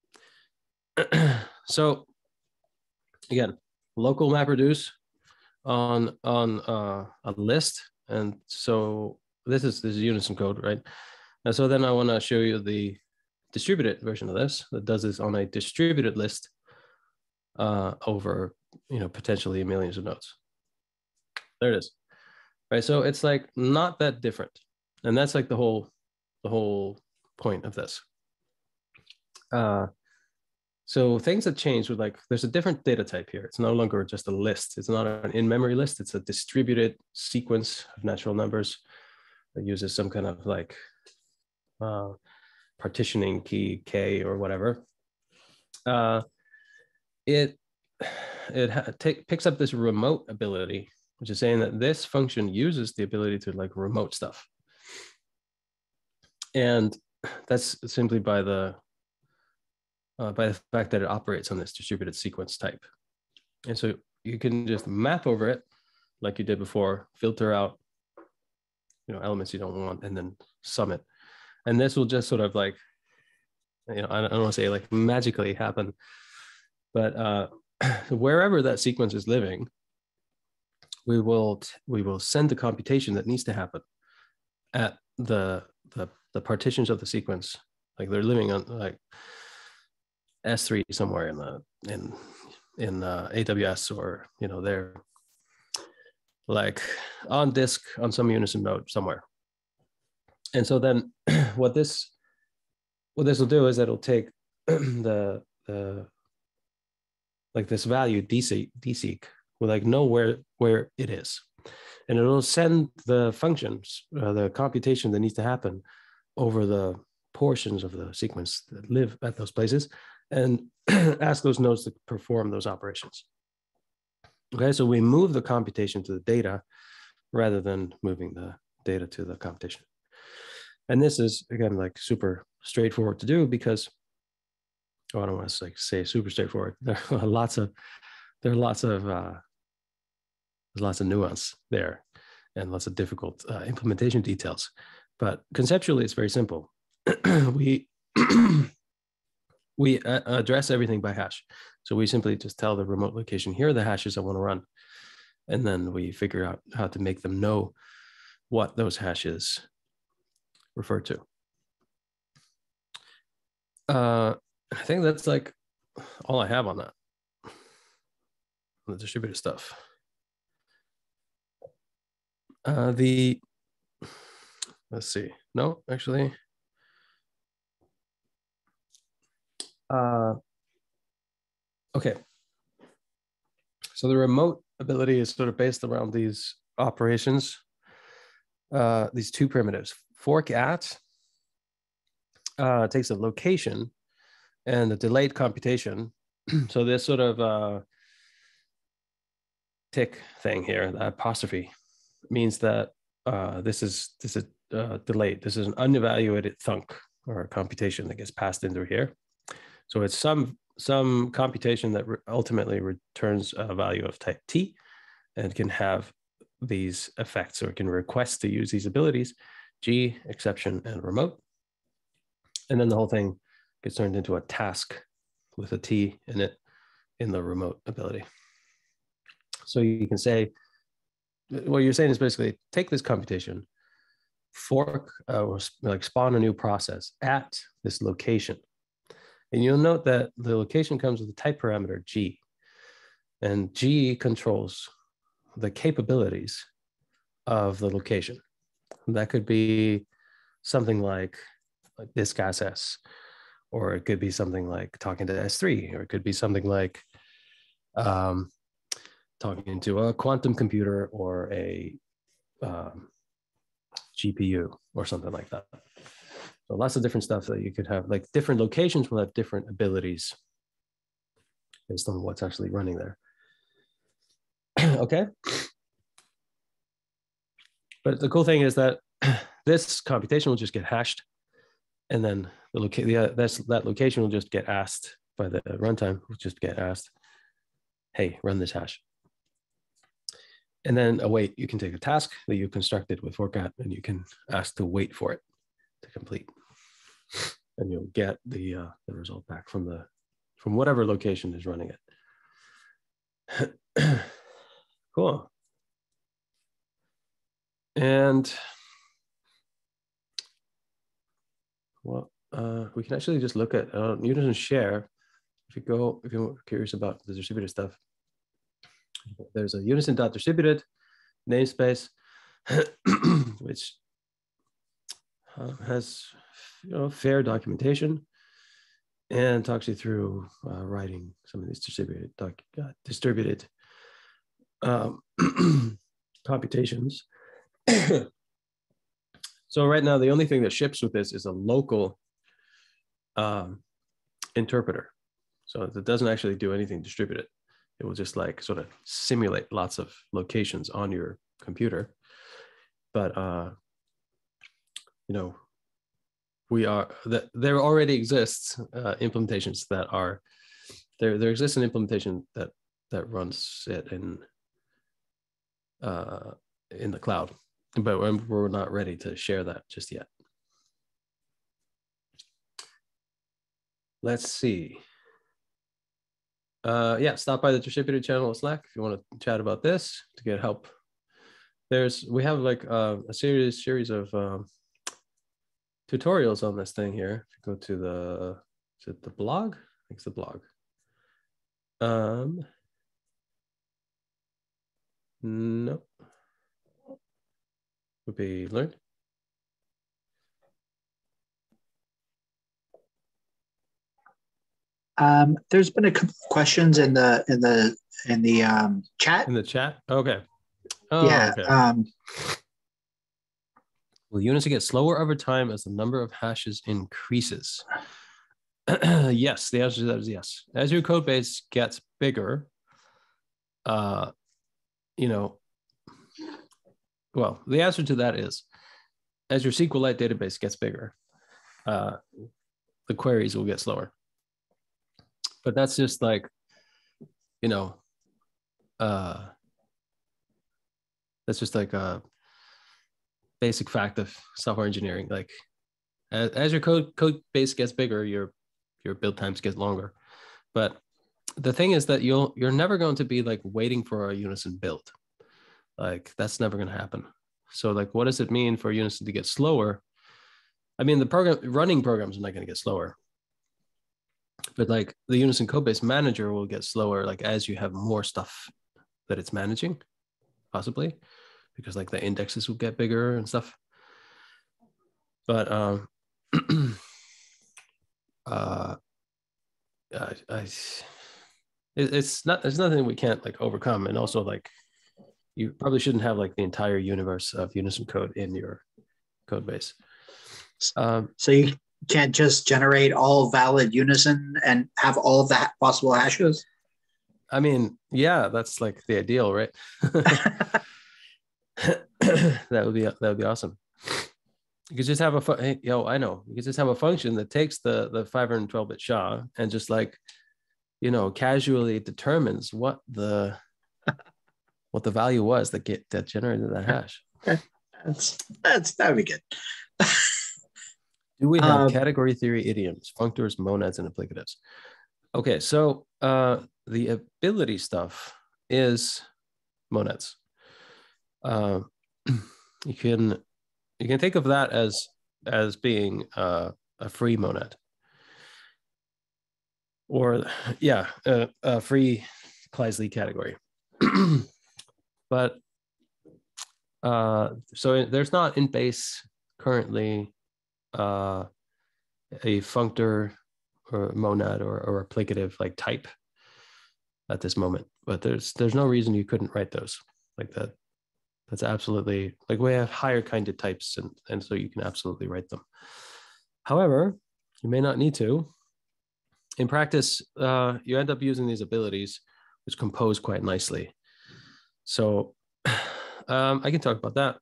So again, local MapReduce on a list. And so this is Unison code, right? And so then I want to show you the distributed version of this that does this on a distributed list over, you know, potentially millions of nodes. There it is, right? So it's like not that different, and that's like the whole point of this. So things that change with like there's a different data type here. It's no longer just a list. It's not an in-memory list. It's a distributed sequence of natural numbers that uses some kind of like partitioning key K or whatever. It picks up this remote ability, which is saying that this function uses the ability to like remote stuff. And that's simply by the fact that it operates on this distributed sequence type. And so you can just map over it like you did before, filter out, you know, elements you don't want, and then sum it. And this will just sort of like, you know, I don't want to say like magically happen, but wherever that sequence is living, we will send the computation that needs to happen at the partitions of the sequence. Like they're living on like S3 somewhere in AWS, or you know, they're like on disk on some Unison node somewhere. And so then what this will do is it'll take the like this value dseek will like know where it is, and it'll send the functions, the computation that needs to happen over the portions of the sequence that live at those places, and ask those nodes to perform those operations. Okay, so we move the computation to the data rather than moving the data to the computation. And this is, again, like super straightforward to do because, oh, I don't want to like say super straightforward. There are lots of nuance there and lots of difficult implementation details. But conceptually, it's very simple. We address everything by hash. So we simply just tell the remote location, here are the hashes I want to run. And then we figure out how to make them know what those hashes refer to. I think that's like all I have on that, on the distributed stuff. Let's see. No, actually. Okay. So the remote ability is sort of based around these operations, these two primitives. Fork at takes a location and the delayed computation. So this sort of tick thing here, the apostrophe, means that this is delayed. This is an unevaluated thunk or a computation that gets passed into here. So it's some computation that ultimately returns a value of type T and can have these effects, or can request to use these abilities, G, exception, and remote. And then the whole thing gets turned into a task with a T in it in the remote ability. So you can say, what you're saying is basically take this computation, fork or like spawn a new process at this location. And you'll note that the location comes with a type parameter G, and G controls the capabilities of the location. That could be something like disk access, or it could be something like talking to S3, or it could be something like talking to a quantum computer or a GPU or something like that. So lots of different stuff that you could have, like different locations will have different abilities based on what's actually running there. Okay. But the cool thing is that this computation will just get hashed, and then that location will just get asked by the runtime, will just get asked, hey, run this hash. And then await, you can take a task that you constructed with forkat, and you can ask to wait for it to complete. And you'll get the result back from whatever location is running it. Cool. And well, we can actually just look at Unison share. If you're curious about the distributed stuff, there's a unison.distributed namespace, which has fair documentation and talks you through writing some of these distributed computations. So right now, the only thing that ships with this is a local interpreter. So it doesn't actually do anything distributed. It will just like sort of simulate lots of locations on your computer. But there already exists implementations that are there exists an implementation that runs it in the cloud, but we're not ready to share that just yet. Let's see. Stop by the distributed channel of Slack if you want to chat about this to get help. We have like a series of tutorials on this thing here. If you go to is it the blog? I think it's the blog. No. Would be learn. There's been a couple of questions in the chat. In the chat? Okay. Oh, Yeah. okay. Will Unison get slower over time as the number of hashes increases? Yes, the answer to that is yes. As your code base gets bigger, you know, well, the answer to that is as your SQLite database gets bigger, the queries will get slower. But that's just like, you know, that's just like a basic fact of software engineering. Like as your code base gets bigger, your build times get longer. But the thing is that you're never going to be like waiting for a Unison build. Like that's never going to happen. So like, what does it mean for Unison to get slower? I mean, the running programs are not going to get slower, but like the Unison codebase manager will get slower, like as you have more stuff that it's managing, possibly, because like the indexes will get bigger and stuff. But it's not. There's nothing we can't like overcome, and also like you probably shouldn't have like the entire universe of Unison code in your code base. So you can't just generate all valid Unison and have all of the possible hashes? I mean, yeah, that's like the ideal, right? That would be awesome. You could just have I know. You could just have a function that takes the 512-bit SHA and just like, you know, casually determines what the value was that generated that hash. That would be good. Do we have category theory idioms, functors, monads, and applicatives? Okay, so the ability stuff is monads. You can think of that as being a free monad, or yeah, a free Kleisli category. But so there's not in base currently a functor or monad or applicative like type at this moment, but there's no reason you couldn't write those like that. That's absolutely like we have higher kind of types, and so you can absolutely write them. However, you may not need to. In practice, you end up using these abilities, which compose quite nicely. So I can talk about that.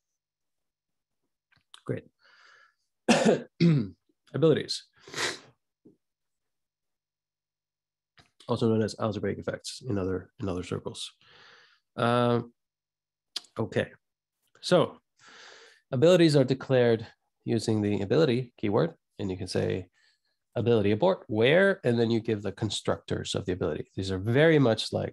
Great. Abilities, also known as algebraic effects in other circles. Okay, so abilities are declared using the ability keyword, and you can say ability abort where, and then you give the constructors of the ability. These are very much like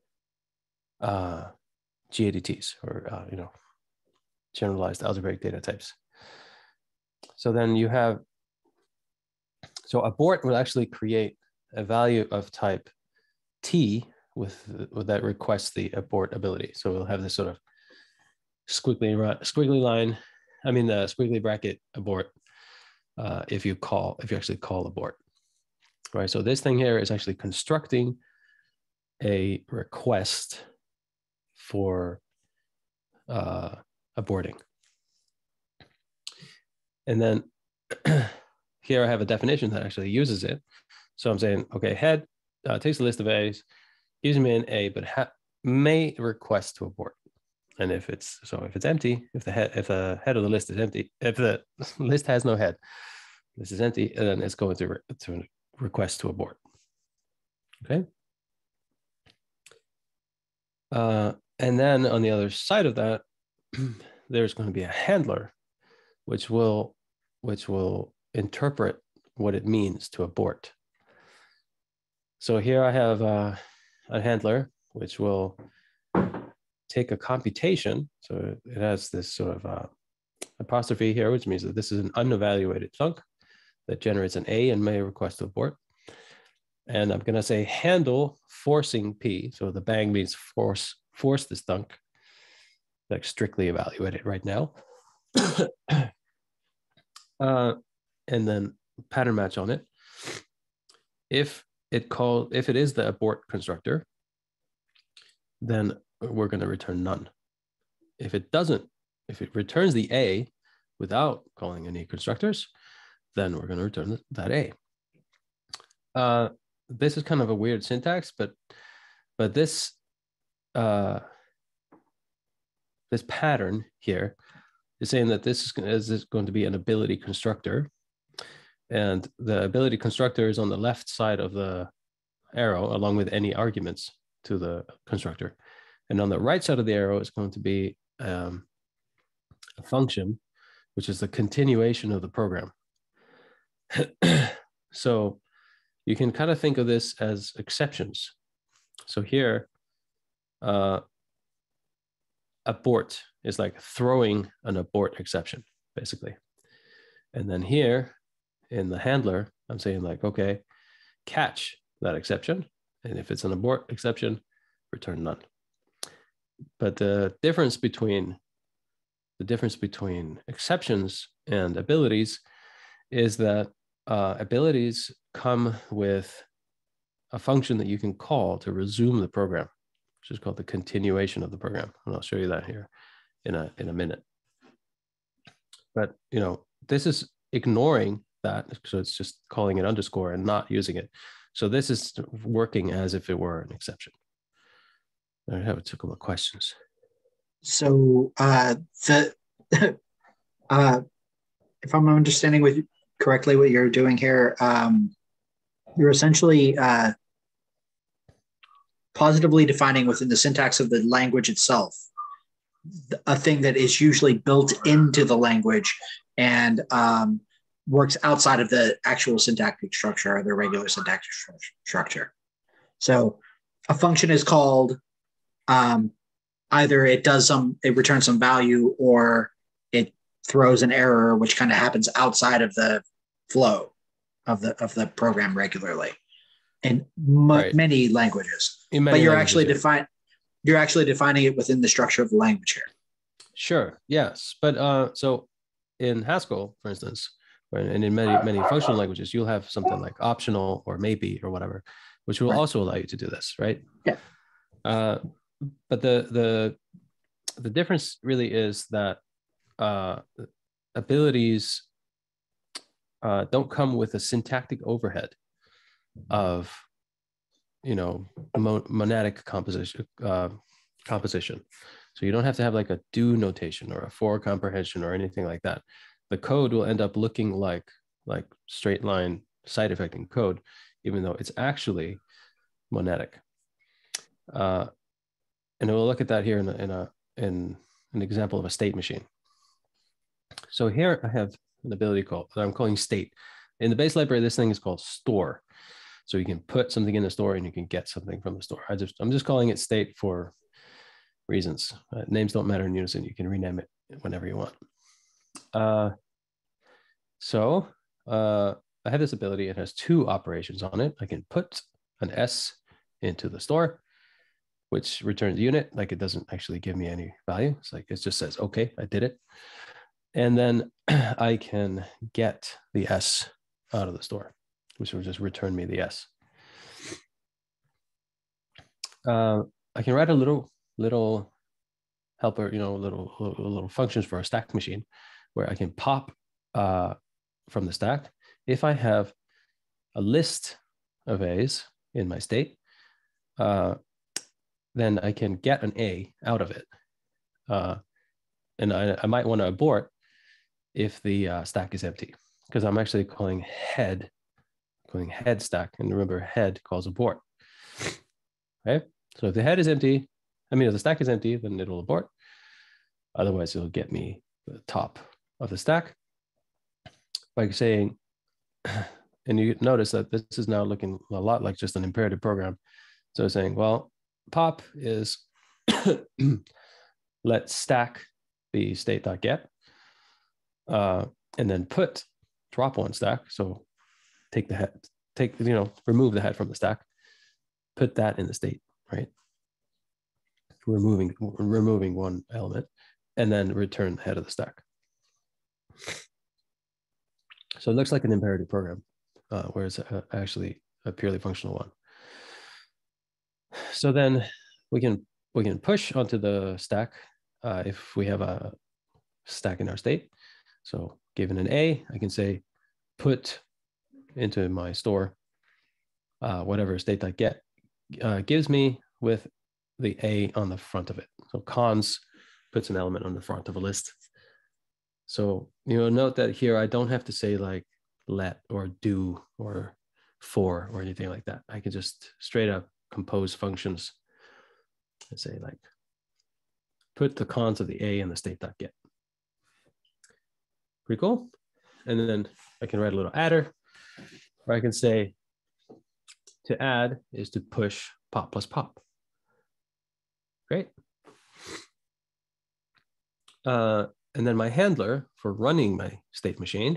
GADTs or you know, generalized algebraic data types. So then you have, so abort will actually create a value of type T with that requests the abort ability. So we'll have this sort of squiggly line, I mean the squiggly bracket abort if you actually call abort, right? So this thing here is actually constructing a request for aborting. And then here I have a definition that actually uses it. So I'm saying, okay, head takes a list of A's, gives me an A, but may request to abort. And if it's empty, if the head of the list is empty, if the list has no head, this is empty, and then it's going to request to abort. Okay. And then on the other side of that, there's going to be a handler, which will interpret what it means to abort. So here I have a handler which will take a computation. So it has this sort of apostrophe here, which means that this is an unevaluated chunk that generates an A and may request to abort. And I'm going to say handle forcing P. So the bang means force this chunk, like strictly evaluated right now. And then pattern match on it. If it is the abort constructor, then we're going to return none. If it doesn't, if it returns the A without calling any constructors, then we're going to return that A. This is kind of a weird syntax, but this this pattern here is saying that this is going to be an ability constructor, and the ability constructor is on the left side of the arrow along with any arguments to the constructor, and on the right side of the arrow is going to be a function, which is the continuation of the program. So you can kind of think of this as exceptions. So here, abort is like throwing an abort exception, basically. And then here in the handler, I'm saying like, okay, catch that exception. And if it's an abort exception, return none. But the difference between exceptions and abilities is that abilities come with a function that you can call to resume the program, which is called the continuation of the program. And I'll show you that here in a minute. But this is ignoring that, so it's just calling it underscore and not using it. So this is working as if it were an exception. I have a couple of questions. So if I'm understanding correctly what you're doing here, you're essentially positively defining within the syntax of the language itself a thing that is usually built into the language and works outside of the actual syntactic structure or the regular syntactic structure. So a function is called either it returns some value, or it throws an error, which kind of happens outside of the flow of the program regularly in many languages. But you're actually defining it within the structure of the language here. Sure. Yes. But so in Haskell, for instance, and in many functional languages, you'll have something like optional or maybe or whatever, which will also allow you to do this, right? Yeah. But the difference really is that abilities don't come with a syntactic overhead of monadic composition. So you don't have to have like a do notation or a for comprehension or anything like that. The code will end up looking like straight line side effecting code, even though it's actually monadic. And we'll look at that here in an example of a state machine. So here I have an ability that I'm calling state. In the base library, this thing is called store. So you can put something in the store and you can get something from the store. I'm just calling it state for reasons. Names don't matter in Unison. You can rename it whenever you want. So I have this ability. It has two operations on it. I can put an S into the store, which returns unit. Like, it doesn't actually give me any value. It's like, it just says, okay, I did it. And then I can get the S out of the store, which will just return me the S. I can write a little helper, little functions for a stack machine where I can pop from the stack. If I have a list of A's in my state, then I can get an A out of it. And I might want to abort if the stack is empty, because I'm actually calling head stack. And remember, head calls abort. Okay. So if the head is empty, if the stack is empty, then it'll abort. Otherwise, it'll get me the top of the stack by saying, and you notice that this is now looking a lot like just an imperative program. So saying, well, pop is let stack be state.get, and then put drop one stack. So take the head, remove the head from the stack, put that in the state, right? Removing one element, and then return the head of the stack. So it looks like an imperative program, whereas actually a purely functional one. So then we can we can push onto the stack if we have a stack in our state. So given an A, I can say put into my store whatever state I get gives me with the A on the front of it. So cons puts an element on the front of a list. So you'll note that here I don't have to say like let or do or for or anything like that. I can just straight up compose functions and say like put the cons of the A in the state.get. Pretty cool. And then I can write a little adder where I can say to add is to push pop plus pop. Great. And then my handler for running my state machine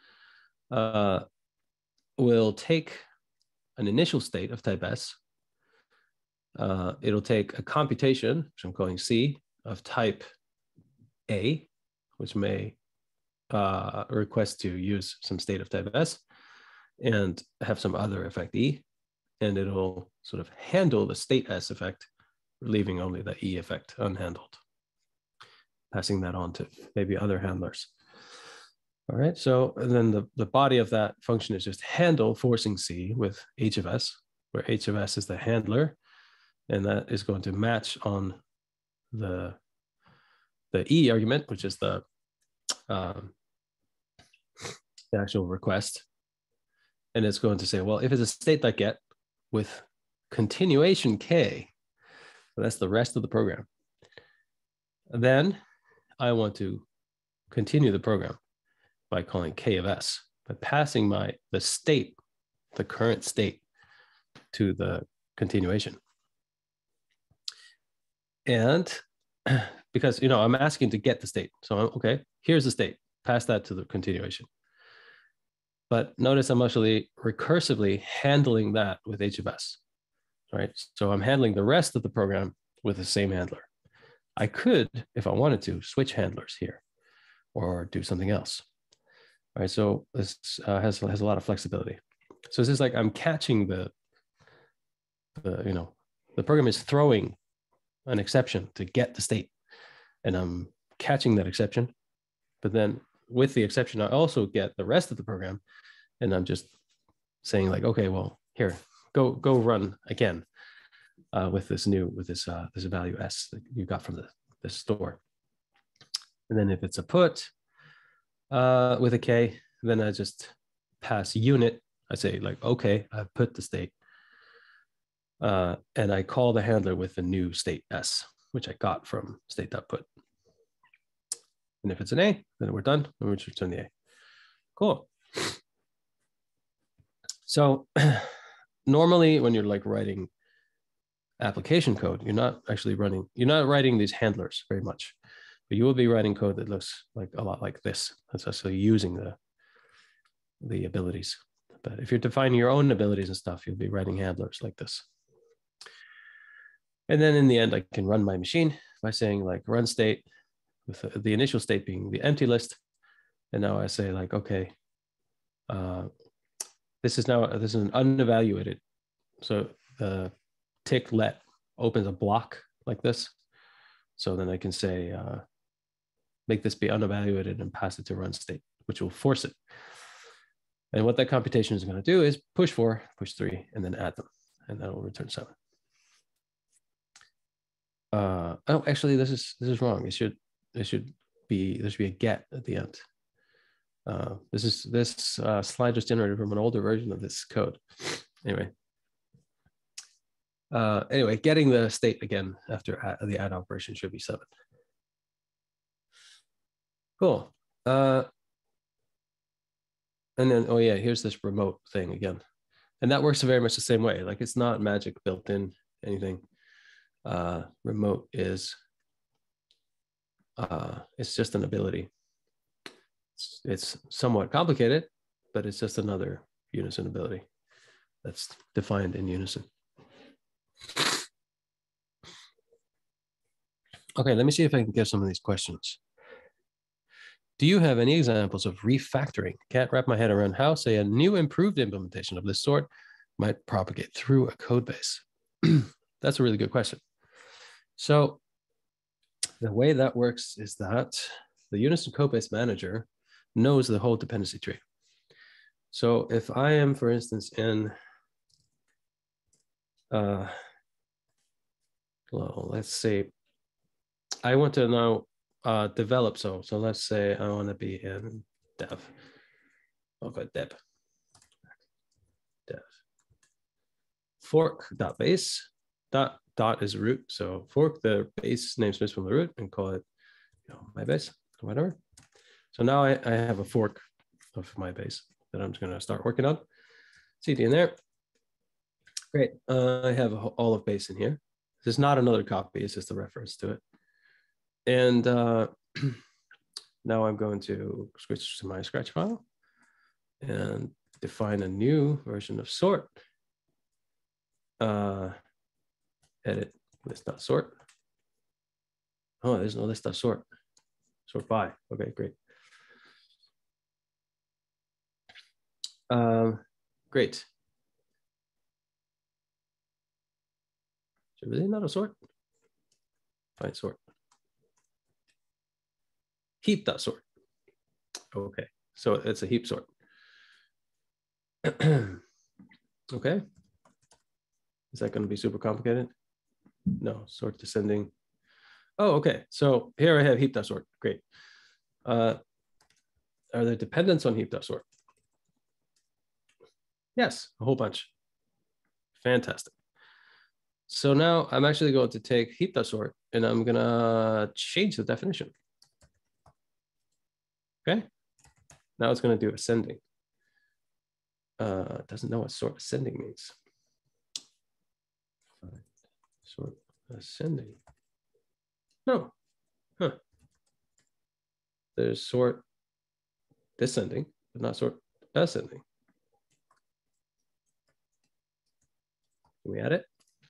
will take an initial state of type S. It'll take a computation, which I'm calling C, of type A, which may request to use some state of type S and have some other effect E. And it'll sort of handle the state S effect, leaving only the E effect unhandled, passing that on to maybe other handlers. All right, so and then the body of that function is just handle forcing C with H of S, where H of S is the handler, and that is going to match on the E argument, which is the actual request. And it's going to say, well, if it's a state.get with continuation K, so that's the rest of the program, then I want to continue the program by calling K of S, by passing the state, the current state, to the continuation. And because, I'm asking to get the state. So, okay, here's the state, pass that to the continuation. But notice I'm actually recursively handling that with H of S, right? So I'm handling the rest of the program with the same handler. I could, if I wanted to, switch handlers here or do something else. All right, so this has a lot of flexibility. So it's just like I'm catching the program is throwing an exception to get the state, and I'm catching that exception. But then with the exception, I also get the rest of the program, and I'm just saying like, okay, well, here, go run again with this value S that you got from the store. And then if it's a put with a K, then I just pass unit. I say like, okay, I put the state. And I call the handler with the new state S, which I got from state.put. And if it's an A, then we're done, and we just return the A. Cool. So normally when you're like writing application code, you're not writing these handlers very much, but you will be writing code that looks like a lot like this. That's actually using the abilities. But if you're defining your own abilities and stuff, you'll be writing handlers like this. And then in the end, I can run my machine by saying like run state, with the initial state being the empty list. And now I say like, okay, this is an unevaluated. So the tick let opens a block like this. So then I can say, make this be unevaluated and pass it to run state, which will force it. And what that computation is going to do is push 4, push 3, and then add them, and that will return 7. Oh, actually, this is wrong. There should be a get at the end. This slide just generated from an older version of this code. Anyway, getting the state again after the add operation should be 7. Cool. And then, oh yeah, here's this remote thing again. And that works very much the same way. Like it's not magic built in anything. Remote is, it's just an ability. It's somewhat complicated, but it's just another Unison ability that's defined in Unison. Okay, let me see if I can get some of these questions. Do you have any examples of refactoring? Can't wrap my head around how, say, a new improved implementation of this sort might propagate through a code base. That's a really good question. So the way that works is that the Unison Codebase manager knows the whole dependency tree. So if I am, for instance, in, well, let's say I want to now develop. So let's say I want to be in dev. I'll go dev. Fork.base. Dot is root. So fork the base namespace from the root and call it, my base or whatever. So now I have a fork of my base that I'm just going to start working on. CD in there. Great. I have all of base in here. This is not another copy. It's just a reference to it. And now I'm going to switch to my Scratch file and define a new version of sort. Edit list.sort. Oh, there's no list.sort. Sort by. Okay, great. Great. Is it really not a sort? Fine, sort. Heap.sort. Okay, so it's a heap sort. Okay. Is that going to be super complicated? No, sort descending. Oh, okay. So here I have heap.sort. Great. Are there dependents on heap.sort? Yes, a whole bunch. Fantastic. So now I'm actually going to take heap.sort and I'm going to change the definition. Okay. Now it's going to do ascending. Doesn't know what sort ascending means. Sort ascending. No. Huh. There's sort descending, but not sort ascending. Can we add it?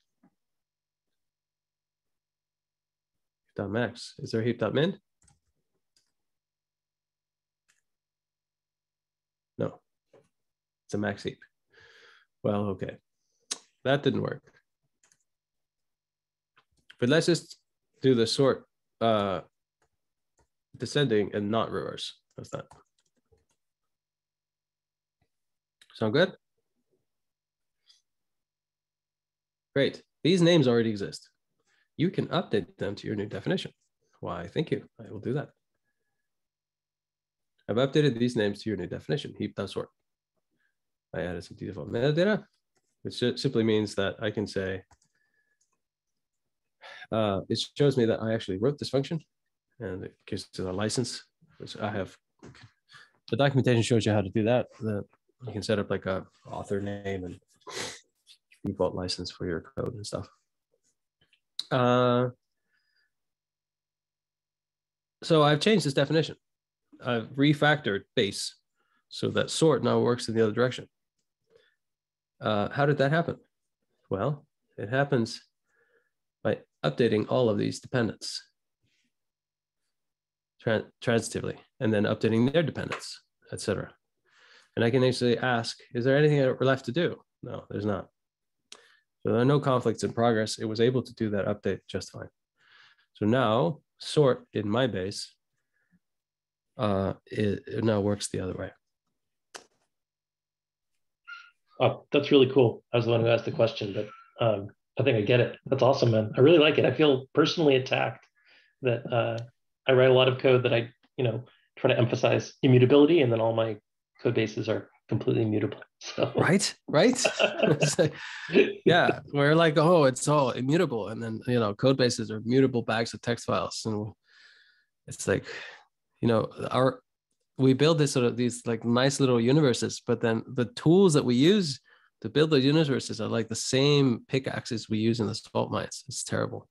Heap.max. Is there heap.min? No. It's a max heap. Well, okay. That didn't work. But let's just do the sort descending and not reverse. How's that? Sound good? Great. These names already exist. You can update them to your new definition. Why, thank you. I will do that. I've updated these names to your new definition, heap.sort. I added some default metadata, which simply means that I can say, it shows me that I actually wrote this function, and it gives it a license, which I have. The documentation shows you how to do that. You can set up like a author name and default license for your code and stuff. So I've changed this definition. I've refactored base so that sort now works in the other direction. How did that happen? Well, it happens by updating all of these dependents transitively, and then updating their dependents, etc. And I can actually ask, is there anything left to do? No, there's not. So there are no conflicts in progress. It was able to do that update just fine. So now sort in my base, it now works the other way. Oh, that's really cool. I was the one who asked the question, but I think I get it. That's awesome, man. I really like it. I feel personally attacked that I write a lot of code that I, try to emphasize immutability, and then all my code bases are completely mutable. So. Right. Like, yeah, we're like, oh, it's all immutable, and then code bases are mutable bags of text files, and it's like, we build these like nice little universes, but then the tools that we use to build those universes are like the same pickaxes we use in the salt mines. It's terrible.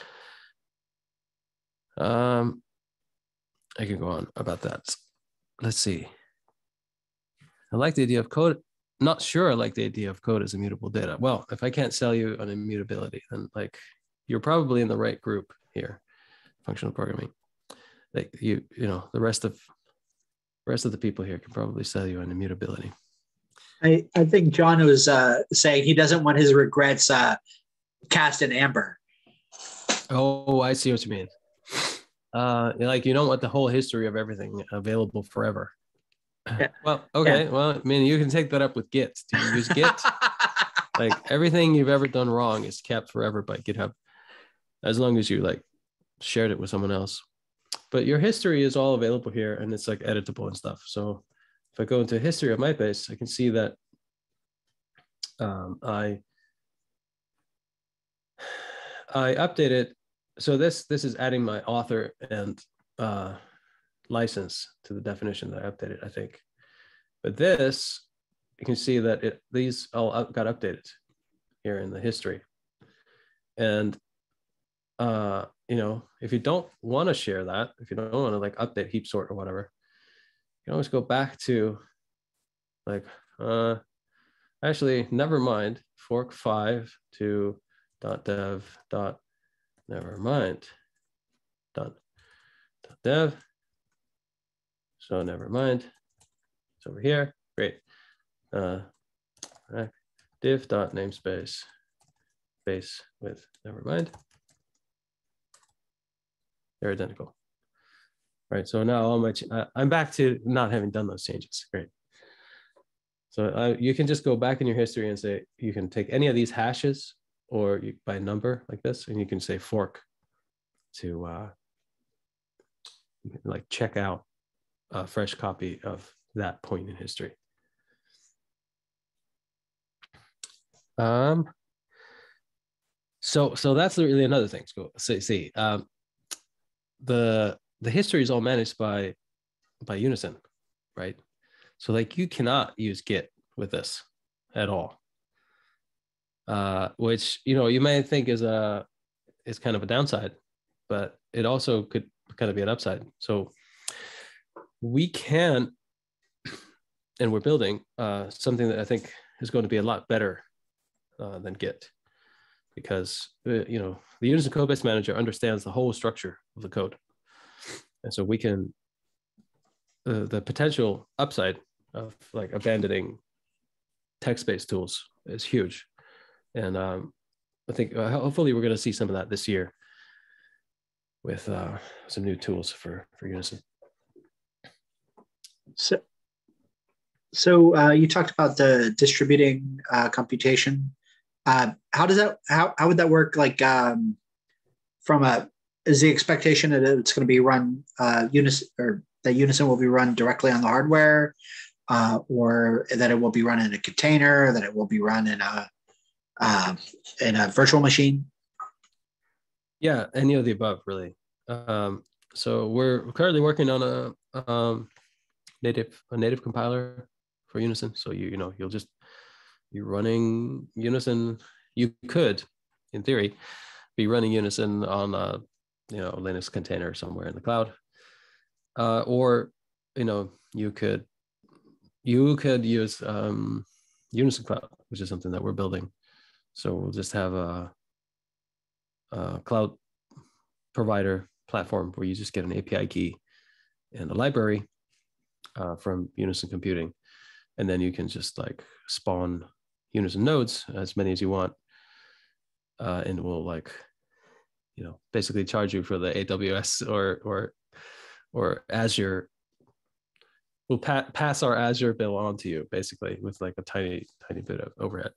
I can go on about that. Let's see. I like the idea of code. Not sure I like the idea of code as immutable data. Well, if I can't sell you an immutability, then like you're probably in the right group here, functional programming. Like the rest of the people here can probably sell you an immutability. I think John was saying he doesn't want his regrets cast in amber. Oh, I see what you mean. Like you don't want the whole history of everything available forever. Yeah. Well, okay. Yeah. Well, I mean, you can take that up with Git. Do you use Git? Like everything you've ever done wrong is kept forever by GitHub, as long as you like shared it with someone else. But your history is all available here, and it's like editable and stuff. So if I go into history of my base, I can see that I updated. So this is adding my author and license to the definition that I updated, I think. But this, you can see that these all got updated here in the history. And you know, if you don't want to share that, if you don't want to like update heap sort or whatever, you can always go back to like actually never mind, fork 5 to .dev never mind .dev. So never mind, it's over here. Great. Div .namespace base with never mind. They're identical. Right. So now all my I'm back to not having done those changes. Great. So you can just go back in your history and say, you can take any of these hashes or by number like this, and you can say fork to like check out a fresh copy of that point in history. So that's really another thing. So see, the history is all managed by Unison, right? So like you cannot use Git with this at all, which, you know, you may think is kind of a downside, but it also could kind of be an upside. So we can, and we're building something that I think is going to be a lot better than Git, because you know, the Unison Codebase Manager understands the whole structure of the code, and so we can the potential upside of like abandoning text-based tools is huge, and I think hopefully we're going to see some of that this year with some new tools for Unison. So you talked about the distributing computation. How does that? How would that work? Like is the expectation that it's going to be run Unison, or that Unison will be run directly on the hardware, or that it will be run in a container, that it will be run in a virtual machine? Yeah, any of the above, really. So we're currently working on a native compiler for Unison. So you'll just be running Unison. You could, in theory, be running Unison on a Linux container somewhere in the cloud, or you could use Unison Cloud, which is something that we're building. So we'll just have a cloud provider platform where you just get an API key and a library from Unison Computing, and then you can just like spawn Unison nodes, as many as you want, and we'll basically charge you for the AWS or Azure. We'll pass our Azure bill on to you, basically, with like a tiny bit of overhead.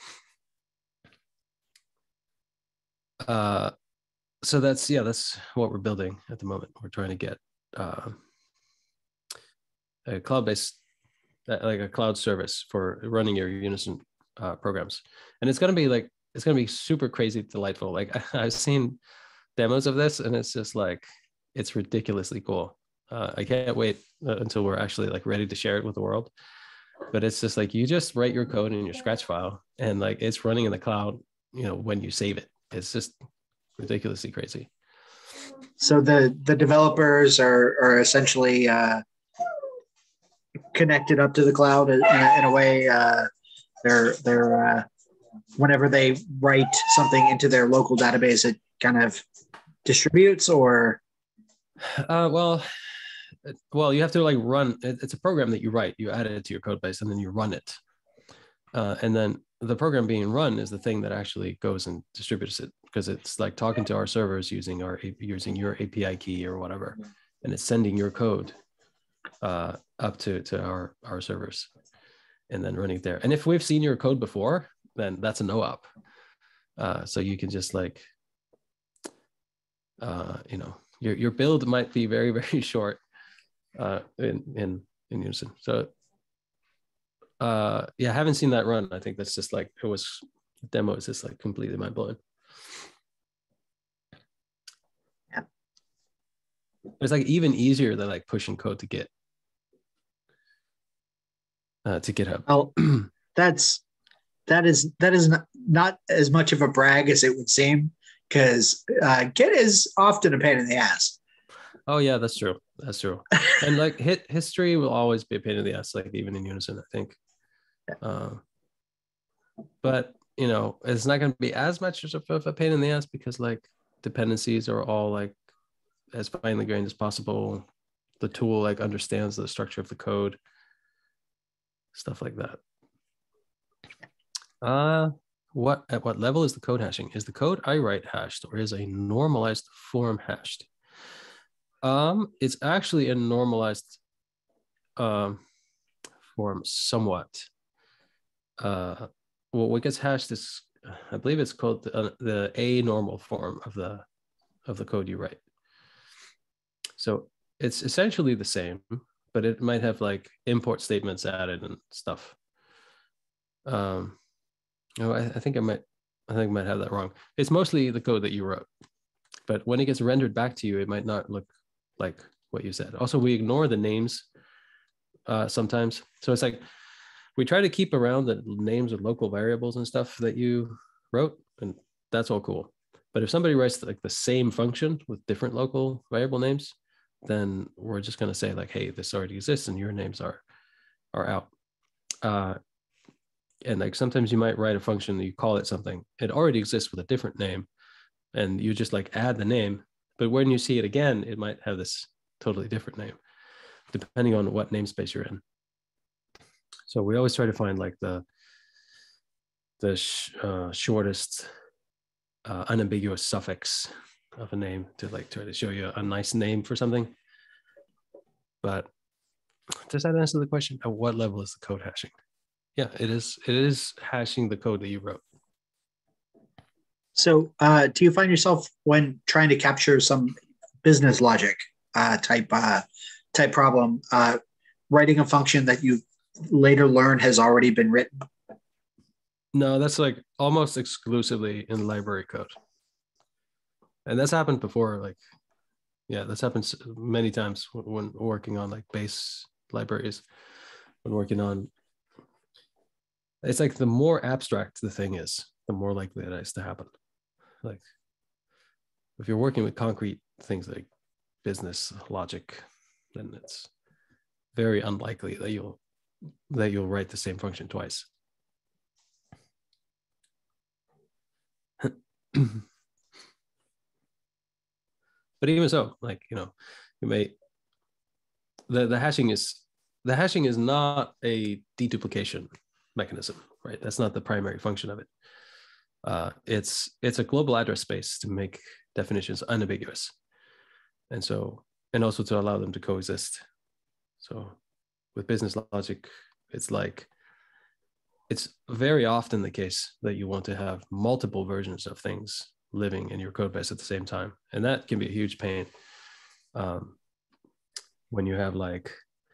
So that's what we're building at the moment. We're trying to get a cloud-based, like a cloud service for running your Unison programs, and it's gonna be super crazy delightful. Like I've seen demos of this, and it's just like, it's ridiculously cool. I can't wait until we're actually like ready to share it with the world. But it's just like, you just write your code in your Scratch file, and like it's running in the cloud, when you save it. It's just ridiculously crazy. So the developers are essentially connected up to the cloud in a way. They're whenever they write something into their local database, it kind of distributes, or well, you have to like run. It's a program that you write. You add it to your code base, and then you run it. And then the program being run is the thing that actually goes and distributes it because it's like talking to our servers using your API key or whatever, and it's sending your code up to our servers, and then running it there. And if we've seen your code before, then that's a no-op. So you can just like, your build might be very, very short in Unison. So I haven't seen that run. I think that's just like, the demo is just like completely mind blowing. Yeah. It's like even easier than like pushing code to GitHub. Well, that is not as much of a brag as it would seem, because Git is often a pain in the ass. Oh yeah, that's true. That's true. And like history will always be a pain in the ass, like even in Unison, I think. But it's not going to be as much of a pain in the ass because like dependencies are all like as finely grained as possible. The tool like understands the structure of the code, stuff like that. At what level is the code hashing? Is the code I write hashed, or is a normalized form hashed? It's actually a normalized form somewhat. What gets hashed is, I believe it's called the a normal form of the code you write. So it's essentially the same, but it might have like import statements added and stuff. I think I might have that wrong. It's mostly the code that you wrote, but when it gets rendered back to you, it might not look like what you said. Also, we ignore the names sometimes. So it's like, we try to keep around the names of local variables and stuff that you wrote, and that's all cool. But if somebody writes like the same function with different local variable names, then we're just going to say like, hey, this already exists and your names are out. And like sometimes you might write a function that you call it something, it already exists with a different name, and you just like add the name. But when you see it again, it might have this totally different name, depending on what namespace you're in. So we always try to find like the shortest unambiguous suffix of a name to like try to show you a nice name for something. But does that answer the question? At what level is the code hashing? Yeah, it is hashing the code that you wrote. So do you find yourself, when trying to capture some business logic type problem, writing a function that you later learn has already been written? No, that's like almost exclusively in library code. And that's happened before. Like, yeah, that's happened many times when working on like base libraries, when working on, it's like the more abstract the thing is, the more likely it is to happen. Like if you're working with concrete things like business logic, then it's very unlikely that you'll write the same function twice. But even so, like, you may, the hashing is not a deduplication mechanism, right? That's not the primary function of it. It's a global address space to make definitions unambiguous, and also to allow them to coexist. So with business logic, it's very often the case that you want to have multiple versions of things living in your code base at the same time. And that can be a huge pain when you have like,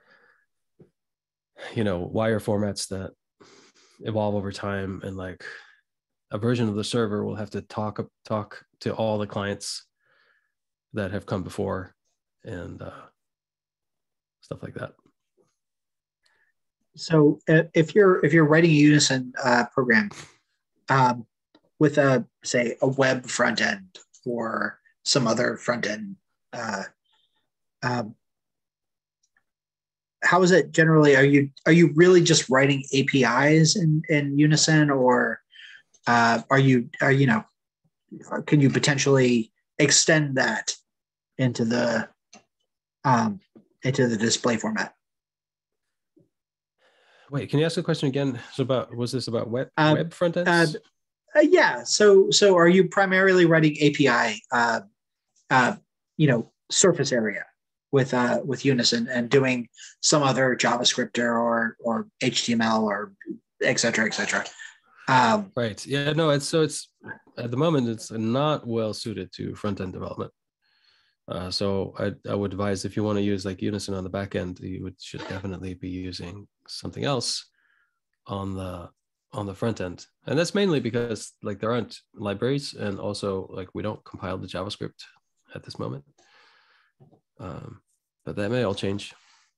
wire formats that evolve over time, and like a version of the server will have to talk to all the clients that have come before, and stuff like that. So if you're writing a Unison program with a web front end or some other front end, how is it generally? Are you really just writing APIs in Unison, or can you potentially extend that into the display format? Wait, can you ask the question again? Was this about web front ends? Yeah. So are you primarily writing API, surface area with Unison and doing some other JavaScript or HTML or et cetera, et cetera? Right. Yeah. No. It's at the moment it's not well suited to front end development. So I would advise, if you want to use like Unison on the back end, you should definitely be using something else on the front end. And that's mainly because like there aren't libraries, and also like we don't compile the JavaScript at this moment. But that may all change.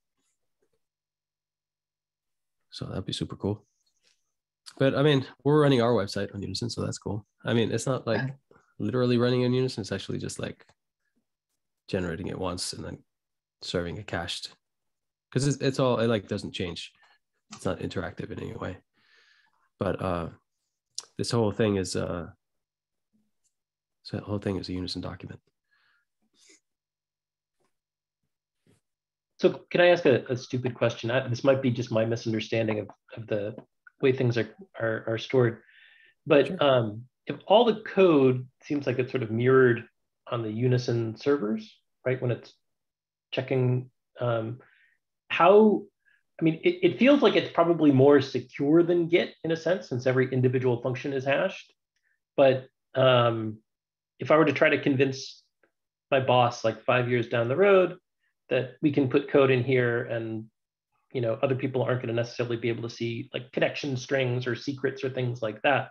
So that'd be super cool. But I mean, we're running our website on Unison, so that's cool. I mean, it's not like literally running in Unison, it's actually just like generating it once and then serving it cached, because it's all, it like doesn't change. It's not interactive in any way. But this whole thing is a Unison document. So can I ask a stupid question? This might be just my misunderstanding of the way things are stored. But sure. If all the code seems like it's sort of mirrored on the Unison servers, right? When it's checking, it feels like it's probably more secure than Git in a sense, since every individual function is hashed. But if I were to try to convince my boss like 5 years down the road that we can put code in here and other people aren't going to necessarily be able to see like connection strings or secrets or things like that,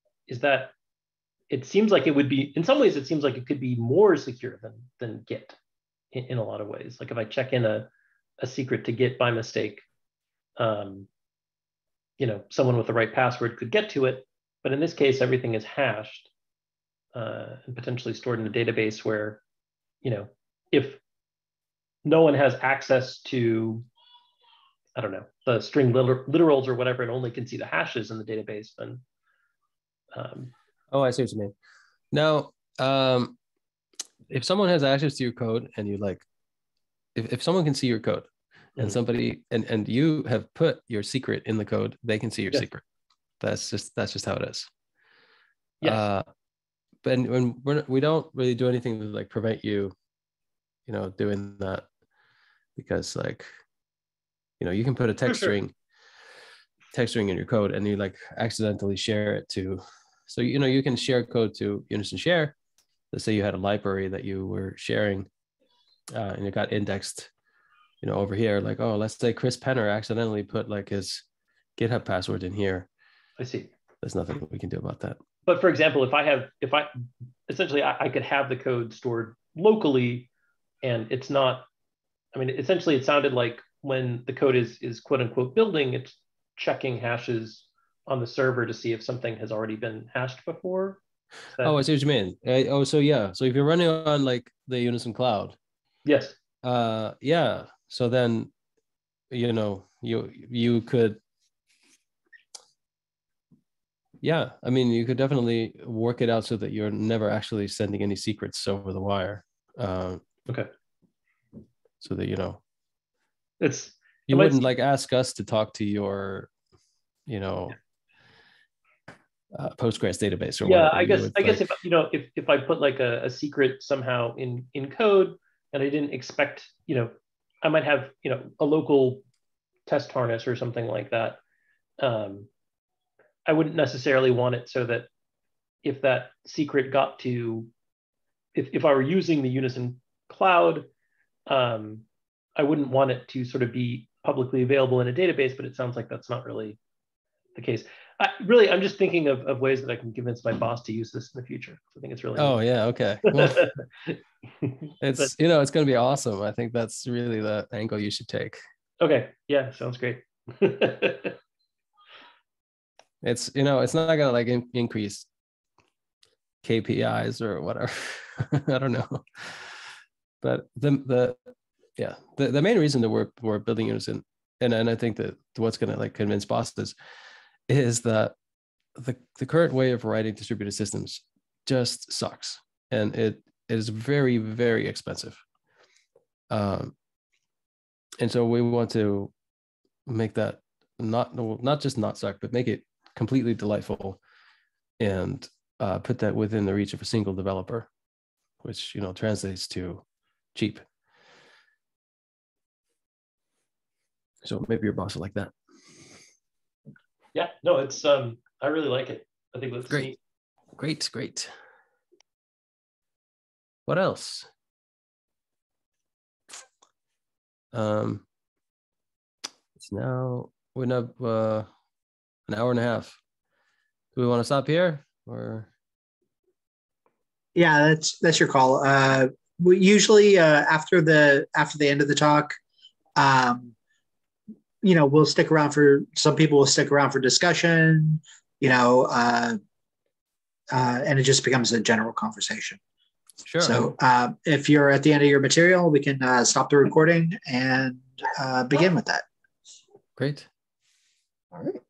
it seems like it would be, in some ways it seems like it could be more secure than Git in a lot of ways. Like if I check in a secret to Git by mistake, someone with the right password could get to it. But in this case, everything is hashed and potentially stored in a database where, if no one has access to, I don't know, the string literals or whatever, and only can see the hashes in the database, then. Oh, I see what you mean. Now, if someone has access to your code and you like, if someone can see your code and somebody, and you have put your secret in the code, they can see your secret. That's just how it is. Yes. But when we don't really do anything to like prevent you, doing that, because like, you can put a text string in your code and you like accidentally share it to, so you can share code to Unison Share. Let's say you had a library that you were sharing and it got indexed, over here, like, oh, let's say Chris Penner accidentally put like his GitHub password in here. I see. There's nothing we can do about that. But for example, if I essentially I could have the code stored locally, and it's not, essentially it sounded like when the code is quote unquote building, it's checking hashes on the server to see if something has already been hashed before. Oh, I see what you mean. So yeah. So if you're running on like the Unison cloud. Yes. Yeah. So then, you could. Yeah. you could definitely work it out so that you're never actually sending any secrets over the wire. Okay. So that, you wouldn't like ask us to talk to your, Postgres database or whatever. I guess if I put like a secret somehow in code and I didn't expect, I might have, a local test harness or something like that. I wouldn't necessarily want it so that if that secret got to, if I were using the Unison cloud, I wouldn't want it to sort of be publicly available in a database, but it sounds like that's not really the case. I'm just thinking of ways that I can convince my boss to use this in the future. I think it's really. Oh, yeah. Okay. Well, it's it's going to be awesome. I think that's really the angle you should take. Okay. Yeah. Sounds great. It's it's not going to like increase KPIs or whatever. I don't know. But the main reason that we're building Unison, and I think that what's going to like convince bosses is that the current way of writing distributed systems just sucks, and it is very, very expensive. And so we want to make that not just not suck, but make it completely delightful and put that within the reach of a single developer, which translates to cheap. So maybe your boss will like that. Yeah, no, it's I really like it. I think that's great. Neat. Great. What else? It's now we're up an hour and a half. Do we want to stop here or? Yeah, that's your call. We usually after the end of the talk, we'll stick around for some people will stick around for discussion, and it just becomes a general conversation. Sure. So if you're at the end of your material, we can stop the recording and begin with that. Great. All right.